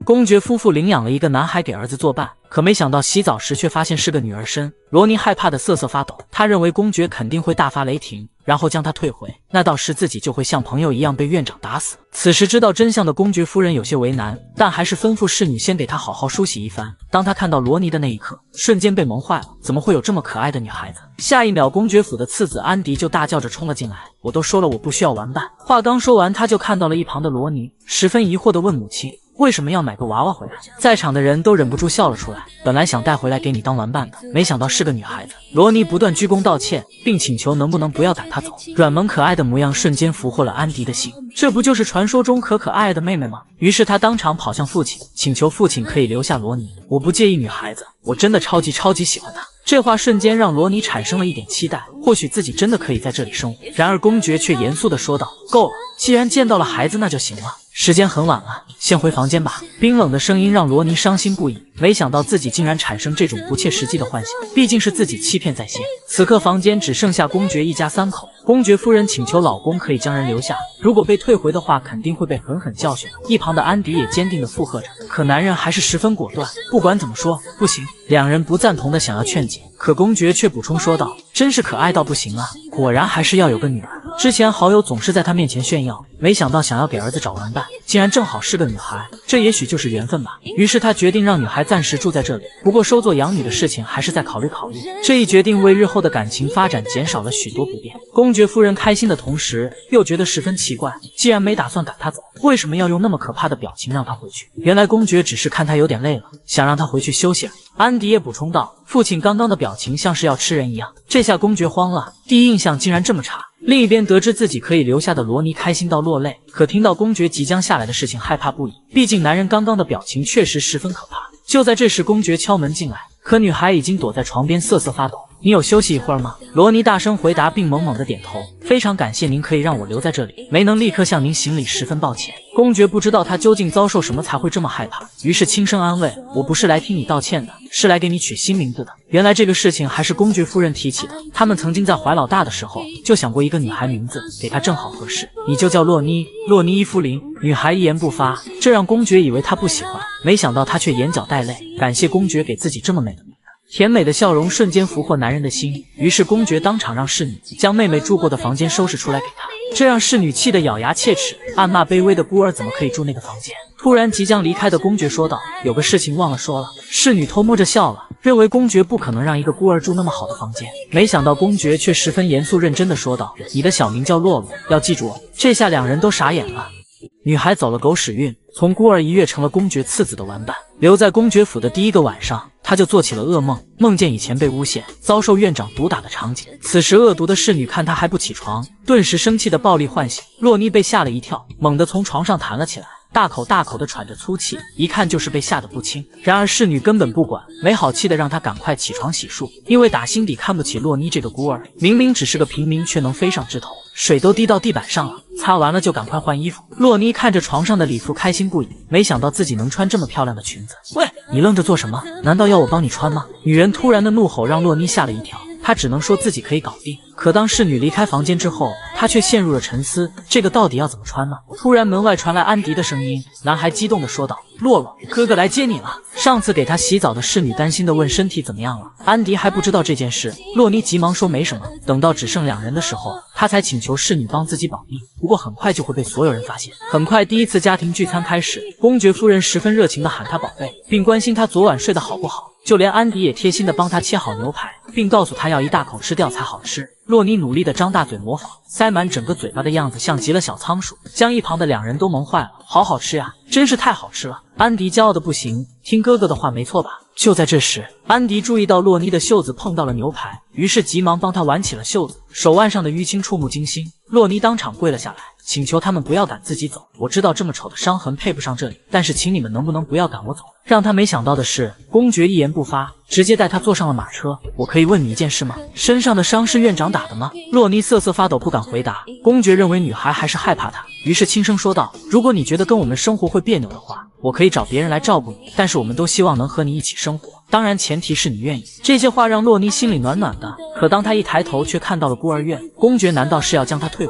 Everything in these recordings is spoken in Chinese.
公爵夫妇领养了一个男孩给儿子作伴，可没想到洗澡时却发现是个女儿身。罗尼害怕的瑟瑟发抖，他认为公爵肯定会大发雷霆，然后将他退回，那到时自己就会像朋友一样被院长打死。此时知道真相的公爵夫人有些为难，但还是吩咐侍女先给他好好梳洗一番。当他看到罗尼的那一刻，瞬间被萌坏了，怎么会有这么可爱的女孩子？下一秒，公爵府的次子安迪就大叫着冲了进来，我都说了我不需要玩伴。话刚说完，他就看到了一旁的罗尼，十分疑惑地问母亲，为什么要买个娃娃回来？在场的人都忍不住笑了出来。本来想带回来给你当玩伴的，没想到是个女孩子。罗尼不断鞠躬道歉，并请求能不能不要赶她走。软萌可爱的模样瞬间俘获了安迪的心，这不就是传说中可可爱爱的妹妹吗？于是他当场跑向父亲，请求父亲可以留下罗尼。我不介意女孩子，我真的超级喜欢她。这话瞬间让罗尼产生了一点期待，或许自己真的可以在这里生活。然而公爵却严肃地说道：“够了，既然见到了孩子，那就行了。时间很晚了，先回房间吧。”冰冷的声音让罗尼伤心不已，没想到自己竟然产生这种不切实际的幻想，毕竟是自己欺骗在先。此刻房间只剩下公爵一家3口，公爵夫人请求老公可以将人留下，如果被退回的话，肯定会被狠狠教训。一旁的安迪也坚定地附和着，可男人还是十分果断，不管怎么说，不行。两人不赞同的想要劝解，可公爵却补充说道：“真是可爱到不行啊，果然还是要有个女儿。”之前好友总是在他面前炫耀，没想到想要给儿子找玩伴，竟然正好是个女孩，这也许就是缘分吧。于是他决定让女孩暂时住在这里，不过收作养女的事情还是再考虑考虑。这一决定为日后的感情发展减少了许多不便。公爵夫人开心的同时，又觉得十分奇怪，既然没打算赶她走，为什么要用那么可怕的表情让她回去？原来公爵只是看她有点累了，想让她回去休息而已。安迪也补充道：“父亲刚刚的表情像是要吃人一样。”这下公爵慌了，第一印象竟然这么差。另一边得知自己可以留下的罗尼开心到落泪，可听到公爵即将下来的事情害怕不已，毕竟男人刚刚的表情确实十分可怕。就在这时，公爵敲门进来，可女孩已经躲在床边瑟瑟发抖。“你有休息一会儿吗？”罗尼大声回答，并猛猛地点头。“非常感谢您可以让我留在这里，没能立刻向您行礼，十分抱歉。”公爵不知道他究竟遭受什么才会这么害怕，于是轻声安慰：“我不是来听你道歉的，是来给你取新名字的。”原来这个事情还是公爵夫人提起的，他们曾经在怀老大的时候就想过一个女孩名字，给她正好合适，你就叫洛妮，洛妮伊芙琳。女孩一言不发，这让公爵以为她不喜欢，没想到她却眼角带泪，感谢公爵给自己这么美的名字。甜美的笑容瞬间俘获男人的心，于是公爵当场让侍女将妹妹住过的房间收拾出来给他，这让侍女气得咬牙切齿，暗骂卑微的孤儿怎么可以住那个房间。突然即将离开的公爵说道：“有个事情忘了说了。”侍女偷摸着笑了，认为公爵不可能让一个孤儿住那么好的房间，没想到公爵却十分严肃认真的说道：“你的小名叫洛洛，要记住哦。”这下两人都傻眼了。女孩走了狗屎运，从孤儿一跃成了公爵次子的玩伴。留在公爵府的第一个晚上，她就做起了噩梦，梦见以前被诬陷，遭受院长毒打的场景。此时恶毒的侍女看她还不起床，顿时生气的暴力唤醒。洛妮被吓了一跳，猛地从床上弹了起来，大口的喘着粗气，一看就是被吓得不轻。然而侍女根本不管，没好气的让她赶快起床洗漱，因为打心底看不起洛妮这个孤儿，明明只是个平民，却能飞上枝头，水都滴到地板上了，擦完了就赶快换衣服。洛妮看着床上的礼服开心不已，没想到自己能穿这么漂亮的裙子。“喂，你愣着做什么？难道要我帮你穿吗？”女人突然的怒吼让洛妮吓了一跳，她只能说自己可以搞定。可当侍女离开房间之后，她却陷入了沉思，这个到底要怎么穿呢？突然门外传来安迪的声音，男孩激动地说道：“洛洛，哥哥来接你了。”上次给他洗澡的侍女担心地问身体怎么样了，安迪还不知道这件事，洛妮急忙说没什么。等到只剩两人的时候，他才请求侍女帮自己保密，不过很快就会被所有人发现。很快第一次家庭聚餐开始，公爵夫人十分热情地喊他宝贝，并关心他昨晚睡得好不好，就连安迪也贴心地帮他切好牛排，并告诉他要一大口吃掉才好吃。洛妮努力地张大嘴模仿，塞满整个嘴巴的样子像极了小仓鼠，将一旁的两人都萌坏了。好好吃呀，真是太好吃了！安迪骄傲的不行，听哥哥的话没错吧？就在这时，安迪注意到洛妮的袖子碰到了牛排，于是急忙帮她挽起了袖子，手腕上的淤青触目惊心。洛妮当场跪了下来，请求他们不要赶自己走。我知道这么丑的伤痕配不上这里，但是请你们能不能不要赶我走？让他没想到的是，公爵一言不发，直接带他坐上了马车。我可以问你一件事吗？身上的伤是院长打的吗？洛妮瑟瑟发抖，不敢回答。公爵认为女孩还是害怕他，于是轻声说道：“如果你觉得跟我们生活会别扭的话，我可以找别人来照顾你，但是我们都希望能和你一起生活，当然前提是你愿意。”这些话让洛妮心里暖暖的，可当她一抬头却看到了孤儿院，公爵难道是要将她退回？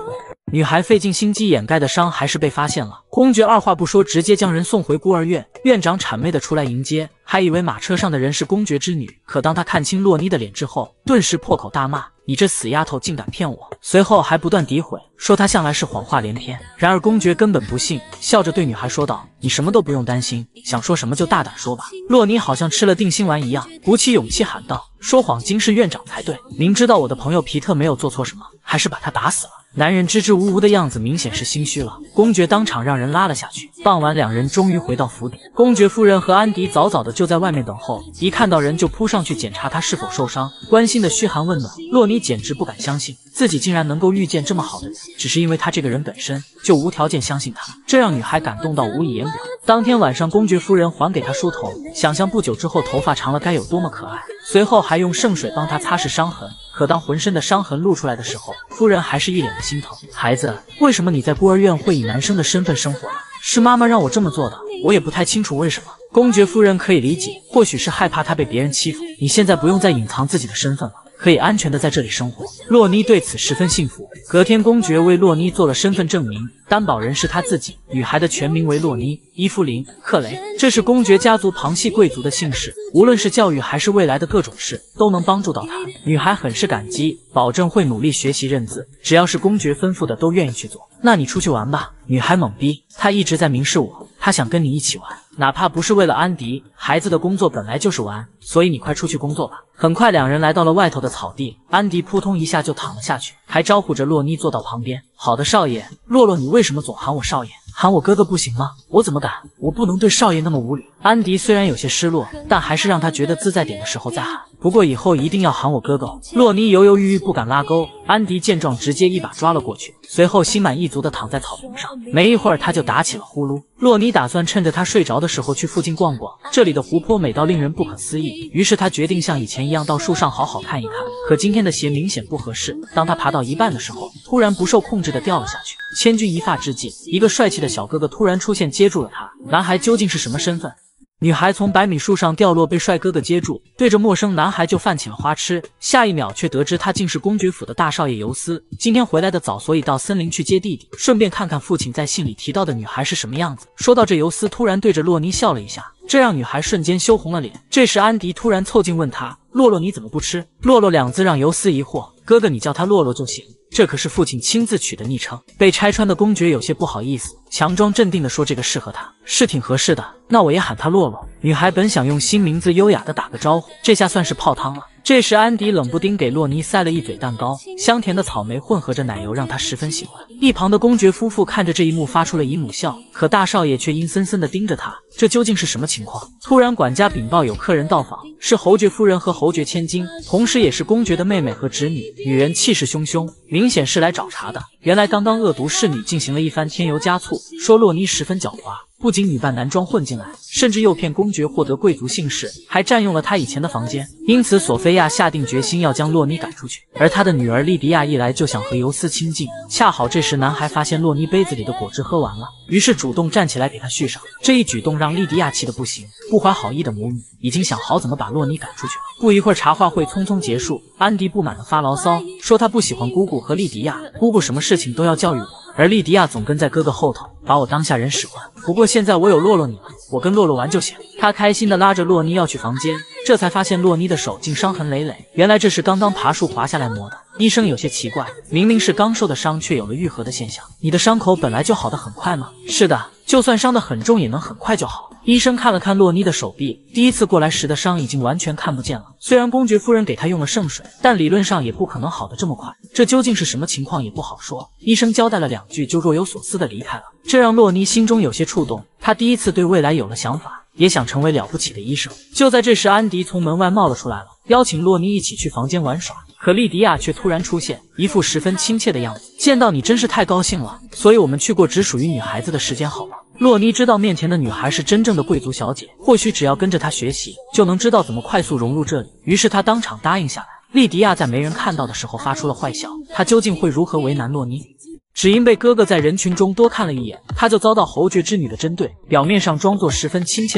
女孩费尽心机掩盖的伤还是被发现了。公爵二话不说，直接将人送回孤儿院。院长谄媚的出来迎接，还以为马车上的人是公爵之女，可当他看清洛妮的脸之后，顿时破口大骂：“你这死丫头竟敢骗我！”随后还不断诋毁，说她向来是谎话连篇。然而公爵根本不信，笑着对女孩说道：“你什么都不用担心，想说什么就大胆说吧。”洛妮好像吃了定心丸一样，鼓起勇气喊道：“说谎竟是院长才对，明知道我的朋友皮特没有做错什么，还是把他打死了。”男人支支吾吾的样子明显是心虚了，公爵当场让人拉了下去。傍晚，两人终于回到府邸，公爵夫人和安迪早早的就在外面等候，一看到人就扑上去检查他是否受伤，关心的嘘寒问暖。洛妮简直不敢相信自己竟然能够遇见这么好的人，只是因为他这个人本身就无条件相信他，这让女孩感动到无以言表。当天晚上，公爵夫人还给他梳头，想象不久之后头发长了该有多么可爱，随后还用圣水帮他擦拭伤痕。可当浑身的伤痕露出来的时候，夫人还是一脸的心疼。孩子，为什么你在孤儿院会以男生的身份生活呢？是妈妈让我这么做的，我也不太清楚为什么。公爵夫人可以理解，或许是害怕他被别人欺负。你现在不用再隐藏自己的身份了，可以安全的在这里生活。洛妮对此十分幸福。隔天，公爵为洛妮做了身份证明，担保人是他自己。女孩的全名为洛妮·伊芙琳·克雷，这是公爵家族旁系贵族的姓氏，无论是教育还是未来的各种事，都能帮助到她。女孩很是感激，保证会努力学习认字，只要是公爵吩咐的都愿意去做。那你出去玩吧。女孩懵逼，她一直在明示我，她想跟你一起玩，哪怕不是为了安迪。孩子的工作本来就是玩，所以你快出去工作吧。很快，两人来到了外头的草地，安迪扑通一下就躺了下去，还招呼着洛妮坐到旁边。好的，少爷。洛洛，你为什么总喊我少爷？喊我哥哥不行吗？我怎么敢？我不能对少爷那么无礼。安迪虽然有些失落，但还是让他觉得自在点的时候再喊。不过以后一定要喊我哥哥。洛妮犹犹豫豫不敢拉钩，安迪见状直接一把抓了过去，随后心满意足地躺在草坪上。没一会儿他就打起了呼噜。洛妮打算趁着他睡着的时候去附近逛逛，这里的湖泊美到令人不可思议。于是他决定像以前一样到树上好好看一看。可今天的鞋明显不合适，当他爬到一半的时候，突然不受控制地掉了下去。千钧一发之际，一个帅气的小哥哥突然出现接住了他。男孩究竟是什么身份？女孩从百米树上掉落，被帅哥哥接住，对着陌生男孩就犯起了花痴。下一秒却得知他竟是公爵府的大少爷尤斯，今天回来的早，所以到森林去接弟弟，顺便看看父亲在信里提到的女孩是什么样子。说到这，尤斯突然对着洛妮笑了一下，这让女孩瞬间羞红了脸。这时安迪突然凑近问他：“洛洛，你怎么不吃？”洛洛两字让尤斯疑惑：“哥哥，你叫他洛洛就行，这可是父亲亲自取的昵称。”被拆穿的公爵有些不好意思，强装镇定地说：“这个适合他，是挺合适的，那我也喊他洛洛。”女孩本想用新名字优雅地打个招呼，这下算是泡汤了。这时安迪冷不丁给洛妮塞了一嘴蛋糕，香甜的草莓混合着奶油让她十分喜欢。一旁的公爵夫妇看着这一幕发出了姨母笑，可大少爷却阴森森地盯着他，这究竟是什么情况？突然管家禀报有客人到访，是侯爵夫人和侯爵千金，同时也是公爵的妹妹和侄女。女人气势汹汹，明显是来找茬的。原来刚刚恶毒侍女进行了一番添油加醋，说洛妮十分狡猾，不仅女扮男装混进来，甚至诱骗公爵获得贵族姓氏，还占用了他以前的房间。因此索菲亚下定决心要将洛妮赶出去，而她的女儿莉迪亚一来就想和尤斯亲近。恰好这时男孩发现洛妮杯子里的果汁喝完了，于是主动站起来给她续上。这一举动让莉迪亚气得不行，不怀好意的母女已经想好怎么把洛妮赶出去了。不一会儿茶话会匆匆结束，安迪不满地发牢骚，说他不喜欢姑姑和莉迪亚，姑姑什么事情都要教育我，而莉迪亚总跟在哥哥后头，把我当下人使唤。不过现在我有洛洛你了，我跟洛洛玩就行。他开心地拉着洛妮要去房间，这才发现洛妮的手竟伤痕累累，原来这是刚刚爬树滑下来磨的。医生有些奇怪，明明是刚受的伤，却有了愈合的现象。你的伤口本来就好得很快吗？是的，就算伤得很重，也能很快就好。医生看了看洛妮的手臂，第一次过来时的伤已经完全看不见了。虽然公爵夫人给他用了圣水，但理论上也不可能好得这么快。这究竟是什么情况也不好说。医生交代了2句，就若有所思地离开了。这让洛妮心中有些触动，她第一次对未来有了想法，也想成为了不起的医生。就在这时，安迪从门外冒了出来了，邀请洛妮一起去房间玩耍。可莉迪亚却突然出现，一副十分亲切的样子。见到你真是太高兴了，所以我们去过只属于女孩子的时间好吗？洛妮知道面前的女孩是真正的贵族小姐，或许只要跟着她学习，就能知道怎么快速融入这里。于是她当场答应下来。莉迪亚在没人看到的时候发出了坏笑，她究竟会如何为难洛妮？只因被哥哥在人群中多看了一眼，她就遭到侯爵之女的针对，表面上装作十分亲切的样子，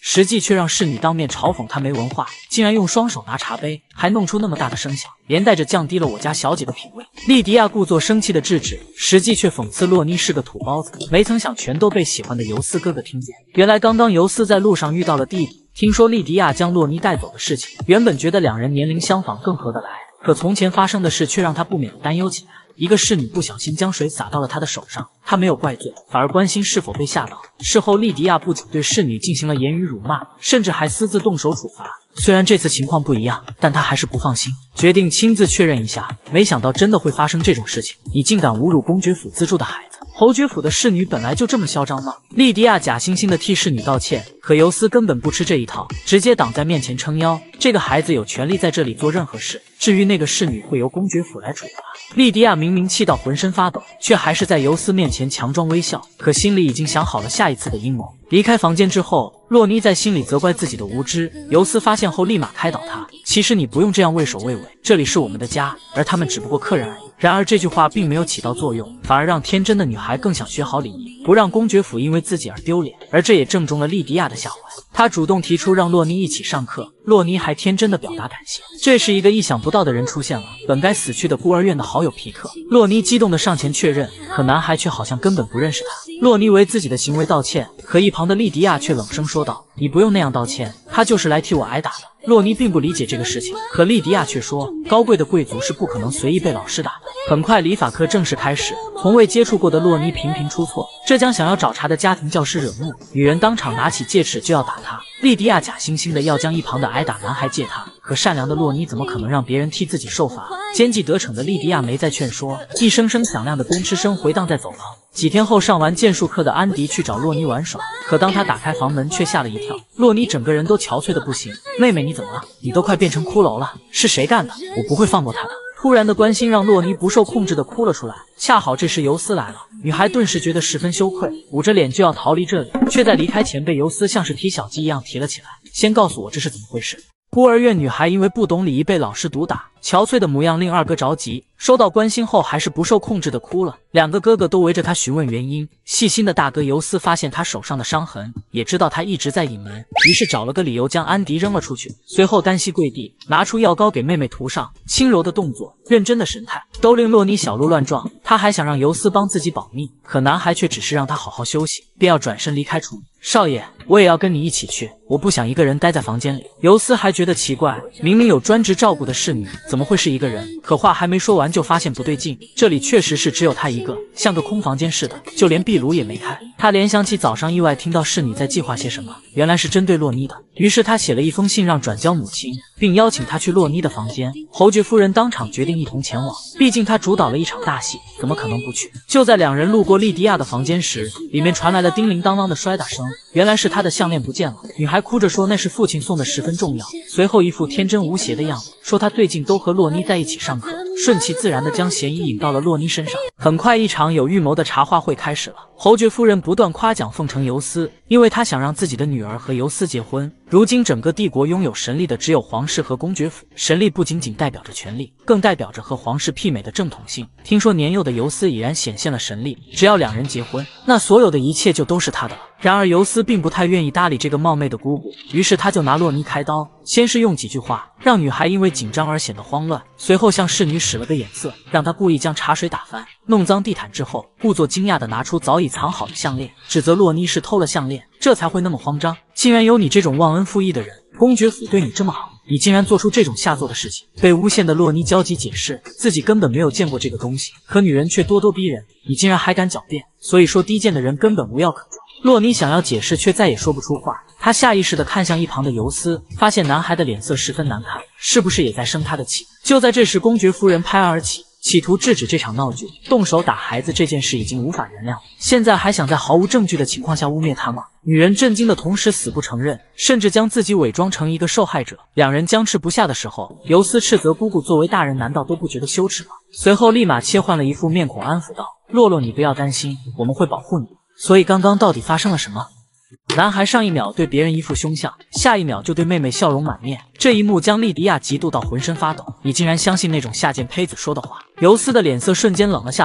实际却让侍女当面嘲讽他没文化，竟然用双手拿茶杯，还弄出那么大的声响，连带着降低了我家小姐的品味。莉迪亚故作生气的制止，实际却讽刺洛妮是个土包子。没曾想全都被喜欢的尤斯哥哥听见。原来刚刚尤斯在路上遇到了弟弟，听说莉迪亚将洛妮带走的事情，原本觉得两人年龄相仿更合得来，可从前发生的事却让他不免担忧起来。一个侍女不小心将水洒到了他的手上，他没有怪罪，反而关心是否被吓到。事后莉迪亚不仅对侍女进行了言语辱骂，甚至还私自动手处罚。虽然这次情况不一样，但他还是不放心，决定亲自确认一下。没想到真的会发生这种事情，你竟敢侮辱公爵府资助的孩子！侯爵府的侍女本来就这么嚣张吗？莉迪亚假惺惺地替侍女道歉，可尤斯根本不吃这一套，直接挡在面前撑腰。这个孩子有权利在这里做任何事，至于那个侍女会由公爵府来处罚。莉迪亚明明气到浑身发抖，却还是在尤斯面前强装微笑，可心里已经想好了下一次的阴谋。离开房间之后，洛妮在心里责怪自己的无知。尤斯发现后立马开导他，其实你不用这样畏首畏尾，这里是我们的家，而他们只不过客人而已。然而这句话并没有起到作用，反而让天真的女孩更想学好礼仪，不让公爵府因为自己而丢脸。而这也正中了莉迪亚的下怀，她主动提出让洛妮一起上课，洛妮还天真的表达感谢。这时一个意想不到的人出现了，本该死去的孤儿院的好友皮克。洛妮激动的上前确认，可男孩却好像根本不认识他。洛妮为自己的行为道歉，可一旁的莉迪亚却冷声说道：“你不用那样道歉，他就是来替我挨打的。”洛妮并不理解这个事情，可莉迪亚却说，高贵的贵族是不可能随意被老师打的。很快理发课正式开始，从未接触过的洛妮频频出错，这将想要找茬的家庭教师惹怒。女人当场拿起戒尺就要打他，莉迪亚假惺惺的要将一旁的挨打男孩借他，可善良的洛妮怎么可能让别人替自己受罚？奸计得逞的莉迪亚没再劝说，一声声响亮的鞭笞声回荡在走廊。几天后，上完剑术课的安迪去找洛妮玩耍，可当他打开房门，却吓了一跳。洛妮整个人都憔悴的不行。妹妹，你怎么了？你都快变成骷髅了，是谁干的？我不会放过他的。突然的关心让洛妮不受控制的哭了出来。恰好这时尤斯来了，女孩顿时觉得十分羞愧，捂着脸就要逃离这里，却在离开前被尤斯像是提小鸡一样提了起来。先告诉我这是怎么回事。孤儿院女孩因为不懂礼仪被老师毒打，憔悴的模样令二哥着急，收到关心后还是不受控制的哭了。两个哥哥都围着他询问原因，细心的大哥尤斯发现他手上的伤痕，也知道他一直在隐瞒，于是找了个理由将安迪扔了出去，随后单膝跪地，拿出药膏给妹妹涂上，轻柔的动作，认真的神态，都令洛妮小鹿乱撞。他还想让尤斯帮自己保密，可男孩却只是让他好好休息，便要转身离开处女。少爷，我也要跟你一起去，我不想一个人待在房间里。尤斯还觉得奇怪，明明有专职照顾的侍女，怎么会是一个人？可话还没说完就发现不对劲，这里确实是只有他一个，像个空房间似的，就连壁炉也没开。他联想起早上意外听到侍女在计划些什么，原来是针对洛妮的。于是他写了一封信让转交母亲，并邀请她去洛妮的房间。侯爵夫人当场决定一同前往，毕竟她主导了一场大戏，怎么可能不去？就在两人路过莉迪亚的房间时，里面传来了叮铃当啷的摔打声，原来是她的项链不见了。女孩哭着说那是父亲送的，十分重要。随后一副天真无邪的样子，说她最近都和洛妮在一起上课，顺其自然地将嫌疑引到了洛妮身上。很快一场有预谋的茶话会开始了，侯爵夫人不断夸奖奉承尤斯，因为她想让自己的女儿和尤斯结婚。如今整个帝国拥有神力的只有皇室和公爵府，神力不仅仅代表着权力，更代表着和皇室媲美的正统性。听说年幼的尤斯已然显现了神力，只要两人结婚，那所有的一切就都是他的了。然而尤斯并不太愿意搭理这个冒昧的姑姑，于是他就拿洛妮开刀，先是用几句话让女孩因为紧张而显得慌乱，随后向侍女使了个眼色，让她故意将茶水打翻，弄脏地毯之后，故作惊讶地拿出早已藏好的项链，指责洛妮是偷了项链，这才会那么慌张。竟然有你这种忘恩负义的人，公爵府对你这么好，你竟然做出这种下作的事情。被诬陷的洛妮焦急解释，自己根本没有见过这个东西，可女人却咄咄逼人，你竟然还敢狡辩，所以说低贱的人根本无药可救。洛妮想要解释，却再也说不出话。她下意识地看向一旁的尤斯，发现男孩的脸色十分难看，是不是也在生他的气？就在这时，公爵夫人拍案而起，企图制止这场闹剧。动手打孩子这件事已经无法原谅，现在还想在毫无证据的情况下污蔑他吗？女人震惊的同时死不承认，甚至将自己伪装成一个受害者。两人僵持不下的时候，尤斯斥责姑姑作为大人难道都不觉得羞耻吗？随后立马切换了一副面孔安抚道：洛洛，你不要担心，我们会保护你。所以刚刚到底发生了什么？男孩上一秒对别人一副凶相，下一秒就对妹妹笑容满面，这一幕将莉迪亚嫉妒到浑身发抖。你竟然相信那种下贱胚子说的话？尤斯的脸色瞬间冷了下来，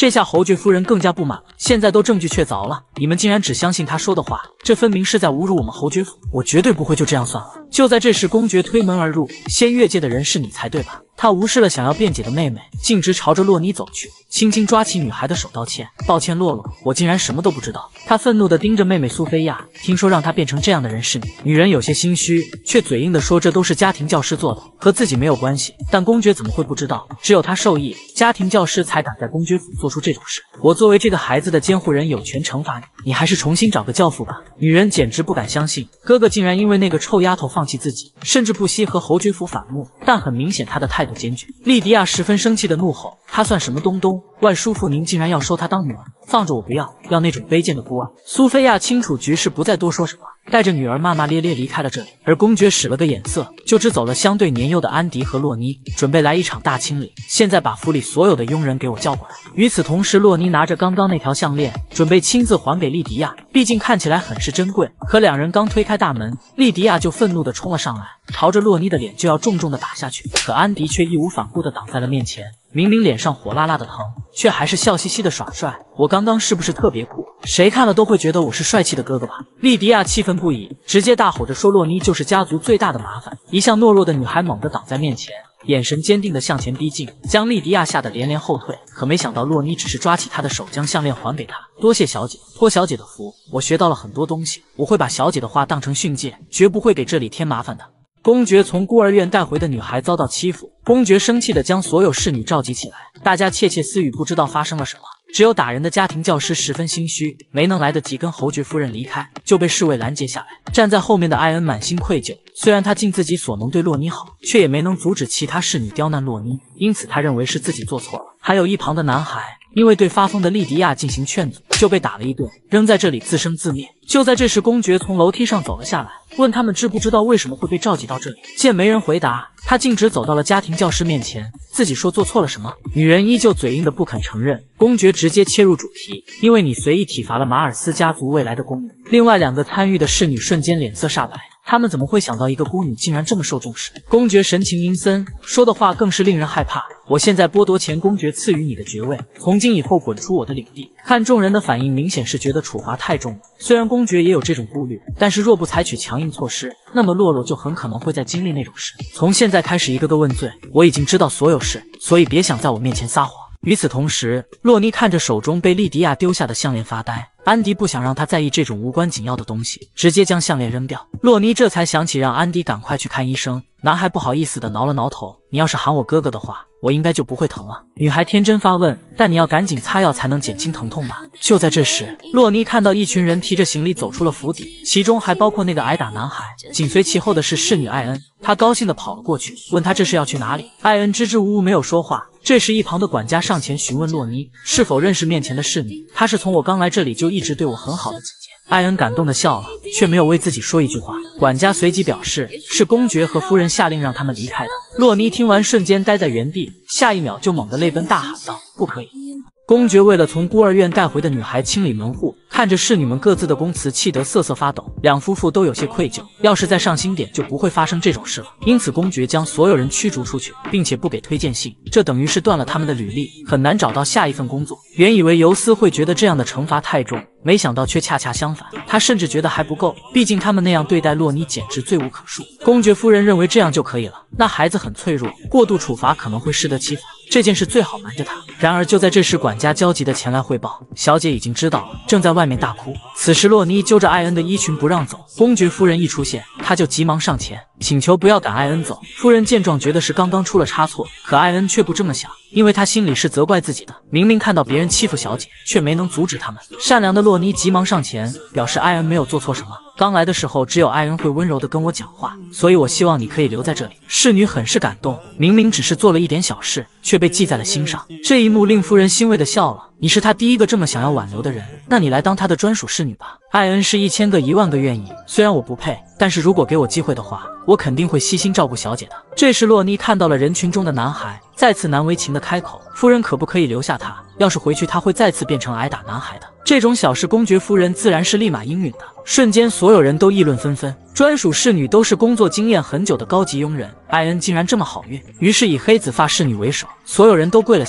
这下侯爵夫人更加不满了，现在都证据确凿了，你们竟然只相信他说的话，这分明是在侮辱我们侯爵府，我绝对不会就这样算了。就在这时，公爵推门而入，先越界的人是你才对吧？他无视了想要辩解的妹妹，径直朝着洛妮走去，轻轻抓起女孩的手道歉：“抱歉，洛洛，我竟然什么都不知道。”他愤怒地盯着妹妹苏菲亚，听说让她变成这样的人是你。女人有些心虚，却嘴硬地说：“这都是家庭教师做的，和自己没有关系。”但公爵怎么会不知道？只有他受益，家庭教师才敢在公爵府做出这种事。我作为这个孩子的监护人，有权惩罚你，你还是重新找个教父吧。女人简直不敢相信，哥哥竟然因为那个臭丫头放弃自己，甚至不惜和侯爵府反目。但很明显，他的态度坚决。莉迪亚十分生气的怒吼：“他算什么东东？万叔父您竟然要收她当女儿，放着我不要，要那种卑贱的孤儿！”苏菲亚清楚局势，不再多说什么，带着女儿骂骂咧咧离开了这里。而公爵使了个眼色，就只走了相对年幼的安迪和洛妮，准备来一场大清理。现在把府里所有的佣人给我叫过来。与此同时，洛妮拿着刚刚那条项链，准备亲自还给莉迪亚，毕竟看起来很是珍贵。可两人刚推开大门，莉迪亚就愤怒地冲了上来，朝着洛妮的脸就要重重地打下去。可安迪却义无反顾地挡在了面前。明明脸上火辣辣的疼，却还是笑嘻嘻的耍帅。我刚刚是不是特别酷？谁看了都会觉得我是帅气的哥哥吧？莉迪亚气愤不已，直接大吼着说洛妮就是家族最大的麻烦。一向懦弱的女孩猛地挡在面前，眼神坚定地向前逼近，将莉迪亚吓得连连后退。可没想到洛妮只是抓起她的手，将项链还给她。多谢小姐，托小姐的福，我学到了很多东西，我会把小姐的话当成训诫，绝不会给这里添麻烦的。公爵从孤儿院带回的女孩遭到欺负，公爵生气地将所有侍女召集起来，大家窃窃私语，不知道发生了什么。只有打人的家庭教师十分心虚，没能来得及跟侯爵夫人离开，就被侍卫拦截下来。站在后面的艾恩满心愧疚，虽然他尽自己所能对洛妮好，却也没能阻止其他侍女刁难洛妮，因此他认为是自己做错了。还有一旁的男孩，因为对发疯的莉迪亚进行劝阻，就被打了一顿，扔在这里自生自灭。就在这时，公爵从楼梯上走了下来，问他们知不知道为什么会被召集到这里。见没人回答，他径直走到了家庭教师面前，自己说做错了什么。女人依旧嘴硬的不肯承认。公爵直接切入主题：因为你随意体罚了马尔斯家族未来的公女。另外两个参与的侍女瞬间脸色煞白，他们怎么会想到一个孤女竟然这么受重视？公爵神情阴森，说的话更是令人害怕。我现在剥夺前公爵赐予你的爵位，从今以后滚出我的领地。看众人的反应，明显是觉得处罚太重了。虽然公爵也有这种顾虑，但是若不采取强硬措施，那么洛洛就很可能会再经历那种事。从现在开始一个个问罪，我已经知道所有事，所以别想在我面前撒谎。与此同时，洛妮看着手中被莉迪亚丢下的项链发呆。安迪不想让他在意这种无关紧要的东西，直接将项链扔掉。洛妮这才想起让安迪赶快去看医生。男孩不好意思地挠了挠头：“你要是喊我哥哥的话，我应该就不会疼了。”女孩天真发问：“但你要赶紧擦药才能减轻疼痛吧？”就在这时，洛妮看到一群人提着行李走出了府邸，其中还包括那个挨打男孩。紧随其后的是侍女艾恩，她高兴地跑了过去，问他这是要去哪里。艾恩支支吾吾没有说话。这时一旁的管家上前询问洛妮是否认识面前的侍女，她是从我刚来这里就一直对我很好的姐姐。艾恩感动地笑了，却没有为自己说一句话。管家随即表示是公爵和夫人下令让他们离开的。洛妮听完瞬间呆在原地，下一秒就猛地泪奔大喊道：“不可以！”公爵为了从孤儿院带回的女孩清理门户，看着侍女们各自的供词，气得瑟瑟发抖。两夫妇都有些愧疚，要是再上心点，就不会发生这种事了。因此，公爵将所有人驱逐出去，并且不给推荐信，这等于是断了他们的履历，很难找到下一份工作。原以为尤斯会觉得这样的惩罚太重，没想到却恰恰相反，他甚至觉得还不够，毕竟他们那样对待洛妮简直罪无可恕。公爵夫人认为这样就可以了，那孩子很脆弱，过度处罚可能会适得其反，这件事最好瞒着他。然而就在这时，管家焦急地前来汇报，小姐已经知道了，正在外面大哭。此时洛妮揪着艾恩的衣裙不让走，公爵夫人一出现，他就急忙上前请求不要赶艾恩走。夫人见状觉得是刚刚出了差错，可艾恩却不这么想，因为他心里是责怪自己的，明明看到别人欺负小姐，却没能阻止他们。善良的洛妮急忙上前表示艾恩没有做错什么，刚来的时候只有艾恩会温柔地跟我讲话，所以我希望你可以留在这里。侍女很是感动，明明只是做了一点小事，却被记在了心上。这一幕令夫人欣慰地笑了，你是她第一个这么想要挽留的人，那你来当她的专属侍女吧。艾恩是1000个1万个愿意，虽然我不配，但是如果给我机会的话，我肯定会悉心照顾小姐的。这时洛妮看到了人群中的男孩，再次难为情地开口：夫人可不可以留下他？要是回去他会再次变成挨打男孩的。这种小事公爵夫人自然是立马应允的。瞬间所有人都议论纷纷，专属侍女都是工作经验很久的高级佣人，艾恩竟然这么好运。于是以黑子发侍女为首，所有人都跪了下来，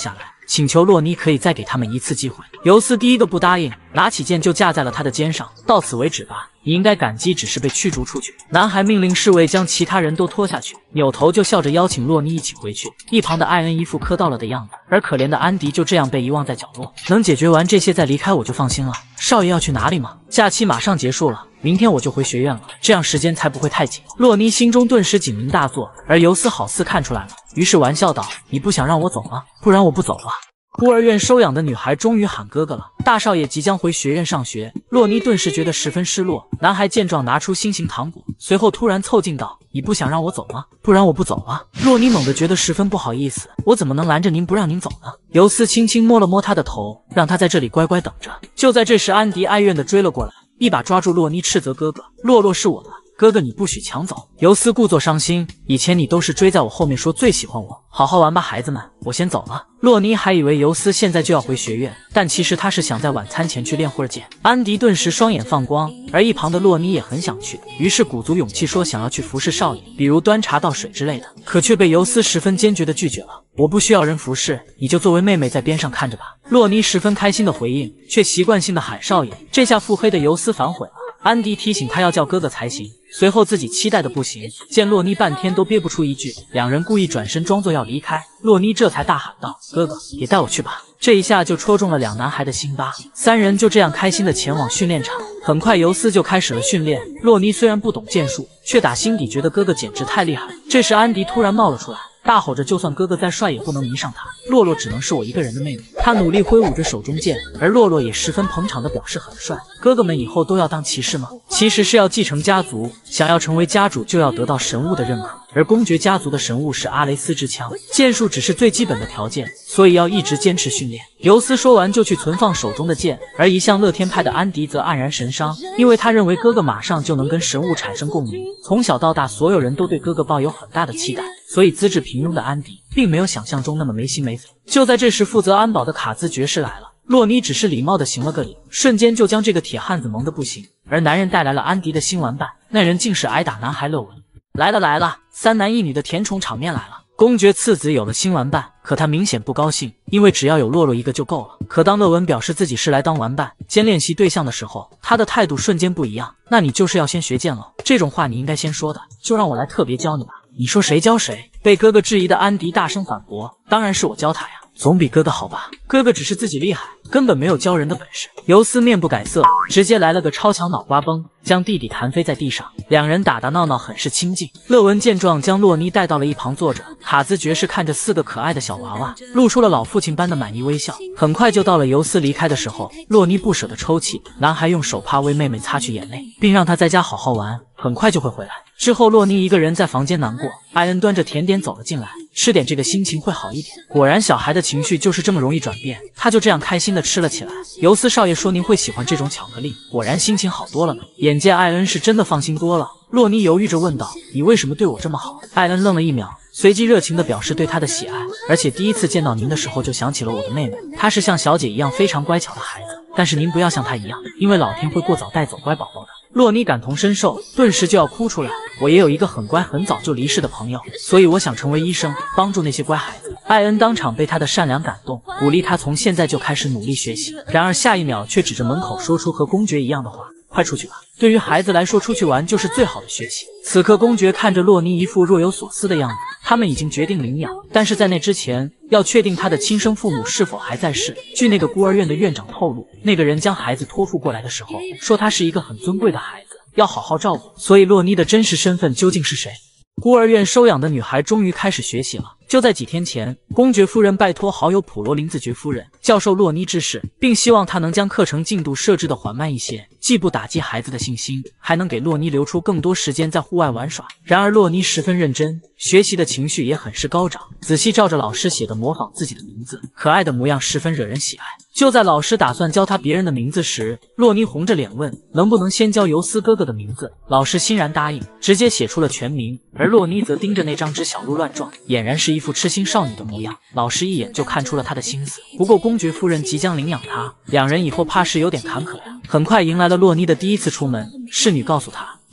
请求洛妮可以再给他们一次机会。尤斯第一个不答应，拿起剑就架在了他的肩上。到此为止吧，你应该感激只是被驱逐出去。男孩命令侍卫将其他人都拖下去，扭头就笑着邀请洛妮一起回去。一旁的艾恩一副磕到了的样子，而可怜的安迪就这样被遗忘在角落。能解决完这些再离开我就放心了。少爷要去哪里吗？假期马上结束了，明天我就回学院了，这样时间才不会太紧。洛妮心中顿时警铃大作，而尤斯好似看出来了，于是玩笑道：“你不想让我走吗？不然我不走了。”孤儿院收养的女孩终于喊哥哥了。大少爷即将回学院上学，洛妮顿时觉得十分失落。男孩见状拿出心形糖果，随后突然凑近道：“你不想让我走吗？不然我不走了。”洛妮猛地觉得十分不好意思，我怎么能拦着您不让您走呢？尤斯轻轻摸了摸他的头，让他在这里乖乖等着。就在这时，安迪哀怨地追了过来，一把抓住洛妮，斥责哥哥：“洛洛是我的。哥哥，你不许抢走！”尤斯故作伤心，以前你都是追在我后面说最喜欢我，好好玩吧，孩子们，我先走了。洛妮还以为尤斯现在就要回学院，但其实他是想在晚餐前去练会儿剑。安迪顿时双眼放光，而一旁的洛妮也很想去，于是鼓足勇气说想要去服侍少爷，比如端茶倒水之类的，可却被尤斯十分坚决地拒绝了。我不需要人服侍，你就作为妹妹在边上看着吧。洛妮十分开心的回应，却习惯性的喊少爷，这下腹黑的尤斯反悔了。安迪提醒他要叫哥哥才行，随后自己期待的不行，见洛妮半天都憋不出一句，两人故意转身装作要离开，洛妮这才大喊道：“哥哥，也带我去吧！”这一下就戳中了两男孩的心疤，三人就这样开心的前往训练场。很快尤斯就开始了训练，洛妮虽然不懂剑术，却打心底觉得哥哥简直太厉害了。这时安迪突然冒了出来，大吼着就算哥哥再帅也不能迷上他，洛洛只能是我一个人的妹妹。他努力挥舞着手中剑，而洛洛也十分捧场的表示很帅。哥哥们以后都要当骑士吗？其实是要继承家族，想要成为家主就要得到神物的认可，而公爵家族的神物是阿雷斯之枪，剑术只是最基本的条件，所以要一直坚持训练。尤斯说完就去存放手中的剑，而一向乐天派的安迪则黯然神伤，因为他认为哥哥马上就能跟神物产生共鸣。从小到大，所有人都对哥哥抱有很大的期待，所以资质平庸的安迪并没有想象中那么没心没肺。就在这时，负责安保的卡兹爵士来了，洛妮只是礼貌地行了个礼，瞬间就将这个铁汉子萌得不行。而男人带来了安迪的新玩伴，那人竟是挨打男孩勒文。来了来了，三男一女的甜宠场面来了。公爵次子有了新玩伴，可他明显不高兴，因为只要有洛洛一个就够了。可当勒文表示自己是来当玩伴兼练习对象的时候，他的态度瞬间不一样。那你就是要先学剑了，这种话你应该先说的，就让我来特别教你吧。你说谁教谁？被哥哥质疑的安迪大声反驳，当然是我教他呀，总比哥哥好吧？哥哥只是自己厉害，根本没有教人的本事。尤斯面不改色，直接来了个超强脑瓜崩，将弟弟弹飞在地上。两人打打闹闹，很是亲近。勒文见状，将洛妮带到了一旁坐着。卡兹爵士看着四个可爱的小娃娃，露出了老父亲般的满意微笑。很快就到了尤斯离开的时候，洛妮不舍得抽泣，男孩用手帕为妹妹擦去眼泪，并让她在家好好玩，很快就会回来。之后，洛妮一个人在房间难过，艾恩端着甜点走了进来，吃点这个心情会好一点。果然，小孩的情绪就是这么容易转变，他就这样开心的吃了起来。尤斯少爷说您会喜欢这种巧克力，果然心情好多了呢。眼见艾恩是真的放心多了，洛妮犹豫着问道：“你为什么对我这么好？”艾恩愣了一秒，随即热情地表示对他的喜爱，而且第一次见到您的时候就想起了我的妹妹，她是像小姐一样非常乖巧的孩子，但是您不要像她一样，因为老天会过早带走乖宝宝的。洛妮感同身受，顿时就要哭出来。我也有一个很乖很早就离世的朋友，所以我想成为医生，帮助那些乖孩子。艾恩当场被他的善良感动，鼓励他从现在就开始努力学习。然而下一秒却指着门口说出和公爵一样的话：“快出去吧！”对于孩子来说，出去玩就是最好的学习。此刻，公爵看着洛妮一副若有所思的样子，他们已经决定领养，但是在那之前，要确定他的亲生父母是否还在世。据那个孤儿院的院长透露，那个人将孩子托付过来的时候，说他是一个很尊贵的孩子，要好好照顾。所以，洛妮的真实身份究竟是谁？孤儿院收养的女孩终于开始学习了。就在几天前，公爵夫人拜托好友普罗林子爵夫人教授洛妮知识，并希望她能将课程进度设置的缓慢一些，既不打击孩子的信心，还能给洛妮留出更多时间在户外玩耍。然而洛妮十分认真，学习的情绪也很是高涨，仔细照着老师写的模仿自己的名字，可爱的模样十分惹人喜爱。就在老师打算教他别人的名字时，洛妮红着脸问能不能先教尤斯哥哥的名字。老师欣然答应，直接写出了全名，而洛妮则盯着那张纸小鹿乱撞，俨然是一副痴心少女的模样。老师一眼就看出了她的心思，不过公爵夫人即将领养她，两人以后怕是有点坎坷呀。很快迎来了洛妮的第一次出门，侍女告诉她，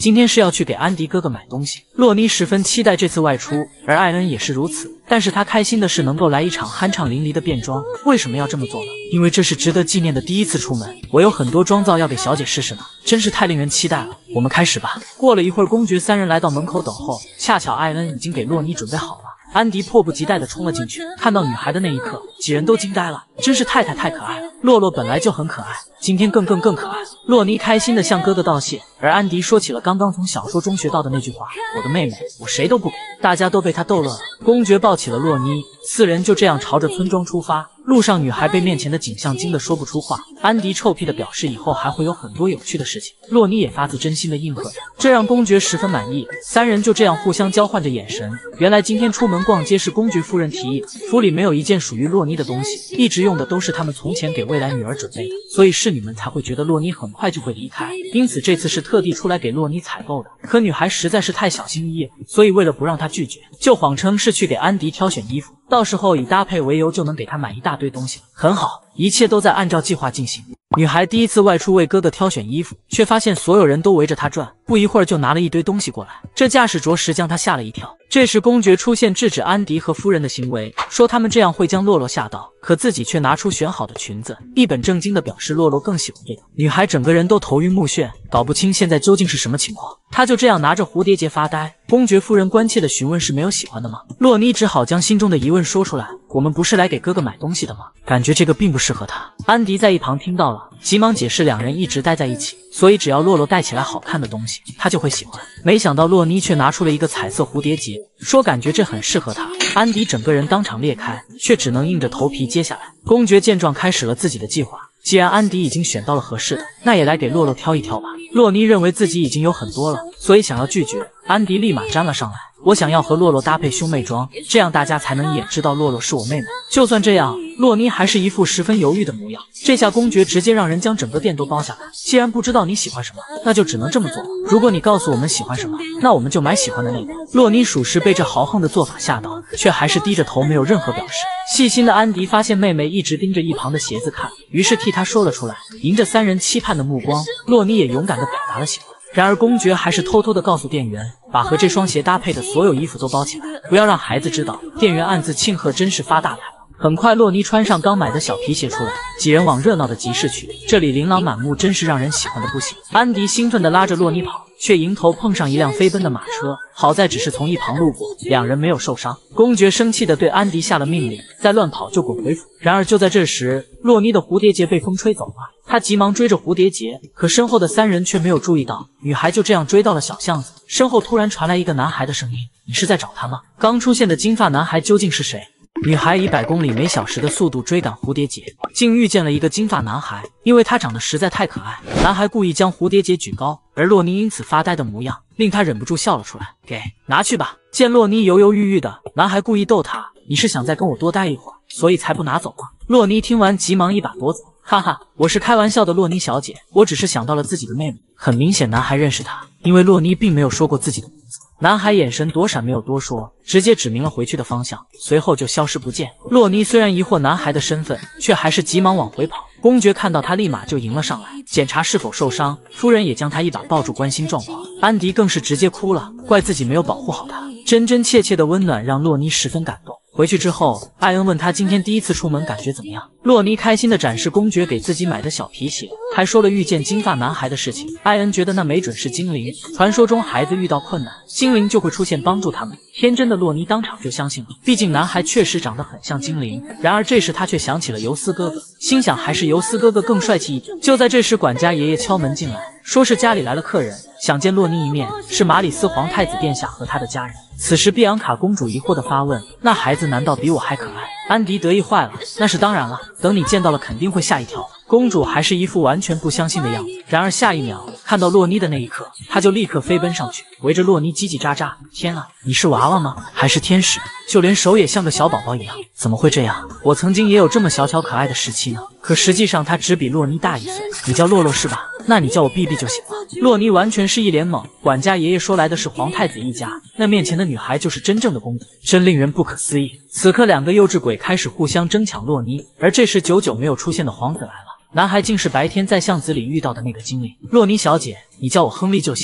今天是要去给安迪哥哥买东西。洛妮十分期待这次外出，而艾恩也是如此。但是他开心的是能够来一场酣畅淋漓的变装。为什么要这么做呢？因为这是值得纪念的第一次出门，我有很多妆造要给小姐试试呢，真是太令人期待了。我们开始吧。过了一会儿，公爵三人来到门口等候，恰巧艾恩已经给洛妮准备好了。安迪迫不及待地冲了进去，看到女孩的那一刻，几人都惊呆了，真是太可爱了。洛洛本来就很可爱，今天更可爱。洛妮开心地向哥哥道谢，而安迪说起了刚刚从小说中学到的那句话：“我的妹妹，我谁都不给。”大家都被他逗乐了。公爵抱起了洛妮，四人就这样朝着村庄出发。路上，女孩被面前的景象惊得说不出话。安迪臭屁地表示以后还会有很多有趣的事情，洛妮也发自真心的应和着，这让公爵十分满意。三人就这样互相交换着眼神。原来今天出门逛街是公爵夫人提议的，府里没有一件属于洛妮的东西，一直用的都是他们从前给未来女儿准备的，所以侍女们才会觉得洛妮很快就会离开，因此这次是特地出来给洛妮采购的。可女孩实在是太小心翼翼，所以为了不让她拒绝，就谎称是去给安迪挑选衣服，到时候以搭配为由就能给他买一大堆东西了。很好，一切都在按照计划进行。女孩第一次外出为哥哥挑选衣服，却发现所有人都围着她转，不一会儿就拿了一堆东西过来，这架势着实将她吓了一跳。这时公爵出现制止安迪和夫人的行为，说他们这样会将洛洛吓到，可自己却拿出选好的裙子，一本正经地表示洛洛更喜欢这个。女孩整个人都头晕目眩，搞不清现在究竟是什么情况。她就这样拿着蝴蝶结发呆。公爵夫人关切地询问是没有喜欢的吗？洛妮只好将心中的疑问说出来，我们不是来给哥哥买东西的吗？感觉这个并不适合他。安迪在一旁听到了，急忙解释两人一直待在一起，所以只要洛洛戴起来好看的东西，他就会喜欢。没想到洛妮却拿出了一个彩色蝴蝶结，说感觉这很适合他。安迪整个人当场裂开，却只能硬着头皮接下来。公爵见状开始了自己的计划，既然安迪已经选到了合适的，那也来给洛洛挑一挑吧。洛妮认为自己已经有很多了，所以想要拒绝，安迪立马粘了上来。我想要和洛洛搭配兄妹装，这样大家才能一眼知道洛洛是我妹妹。就算这样，洛妮还是一副十分犹豫的模样。这下公爵直接让人将整个店都包下来。既然不知道你喜欢什么，那就只能这么做。如果你告诉我们喜欢什么，那我们就买喜欢的那个。洛妮属实被这豪横的做法吓到，却还是低着头没有任何表示。细心的安迪发现妹妹一直盯着一旁的鞋子看，于是替她说了出来。迎着三人期盼的目光，洛妮也勇敢地表达了喜欢。然而公爵还是偷偷地告诉店员，把和这双鞋搭配的所有衣服都包起来，不要让孩子知道。店员暗自庆贺，真是发大财了。很快，洛妮穿上刚买的小皮鞋出来，几人往热闹的集市去。这里琳琅满目，真是让人喜欢的不行。安迪兴奋地拉着洛妮跑，却迎头碰上一辆飞奔的马车，好在只是从一旁路过，两人没有受伤。公爵生气地对安迪下了命令，再乱跑就滚回府。然而就在这时，洛妮的蝴蝶结被风吹走了，他急忙追着蝴蝶结，可身后的三人却没有注意到，女孩就这样追到了小巷子。身后突然传来一个男孩的声音：“你是在找他吗？”刚出现的金发男孩究竟是谁？女孩以100公里每小时的速度追赶蝴蝶结，竟遇见了一个金发男孩。因为他长得实在太可爱，男孩故意将蝴蝶结举高，而洛妮因此发呆的模样令他忍不住笑了出来。拿去吧。见洛妮犹犹豫豫的，男孩故意逗她：“你是想再跟我多待一会儿，所以才不拿走吗？”洛妮听完急忙一把夺走。哈哈，我是开玩笑的，洛妮小姐，我只是想到了自己的妹妹。很明显，男孩认识她，因为洛妮并没有说过自己的名字。男孩眼神躲闪，没有多说，直接指明了回去的方向，随后就消失不见。洛妮虽然疑惑男孩的身份，却还是急忙往回跑。公爵看到他，立马就迎了上来，检查是否受伤。夫人也将他一把抱住，关心状况。安迪更是直接哭了，怪自己没有保护好他。真真切切的温暖让洛妮十分感动。回去之后，艾恩问他今天第一次出门感觉怎么样。洛妮开心地展示公爵给自己买的小皮鞋，还说了遇见金发男孩的事情。艾恩觉得那没准是精灵，传说中孩子遇到困难，精灵就会出现帮助他们。天真的洛妮当场就相信了，毕竟男孩确实长得很像精灵。然而这时他却想起了尤斯哥哥，心想还是尤斯哥哥更帅气一点。就在这时，管家爷爷敲门进来，说是家里来了客人，想见洛妮一面，是马里斯皇太子殿下和他的家人。此时碧昂卡公主疑惑地发问：“那孩子难道比我还可爱？”安迪得意坏了：“那是当然了，等你见到了肯定会吓一跳。”公主还是一副完全不相信的样子。然而下一秒看到洛妮的那一刻，她就立刻飞奔上去，围着洛妮叽叽喳喳：“天啊，你是娃娃吗？还是天使？就连手也像个小宝宝一样，怎么会这样？我曾经也有这么小巧可爱的时期呢。可实际上她只比洛妮大1岁。你叫洛洛是吧？那你叫我 BB 就行了。”洛妮完全是一脸懵。管家爷爷说来的是皇太子一家，那面前的女孩就是真正的公主，真令人不可思议。此刻两个幼稚鬼开始互相争抢洛妮，而这时久久没有出现的皇子来了。男孩竟是白天在巷子里遇到的那个精灵。洛妮小姐，你叫我亨利就行。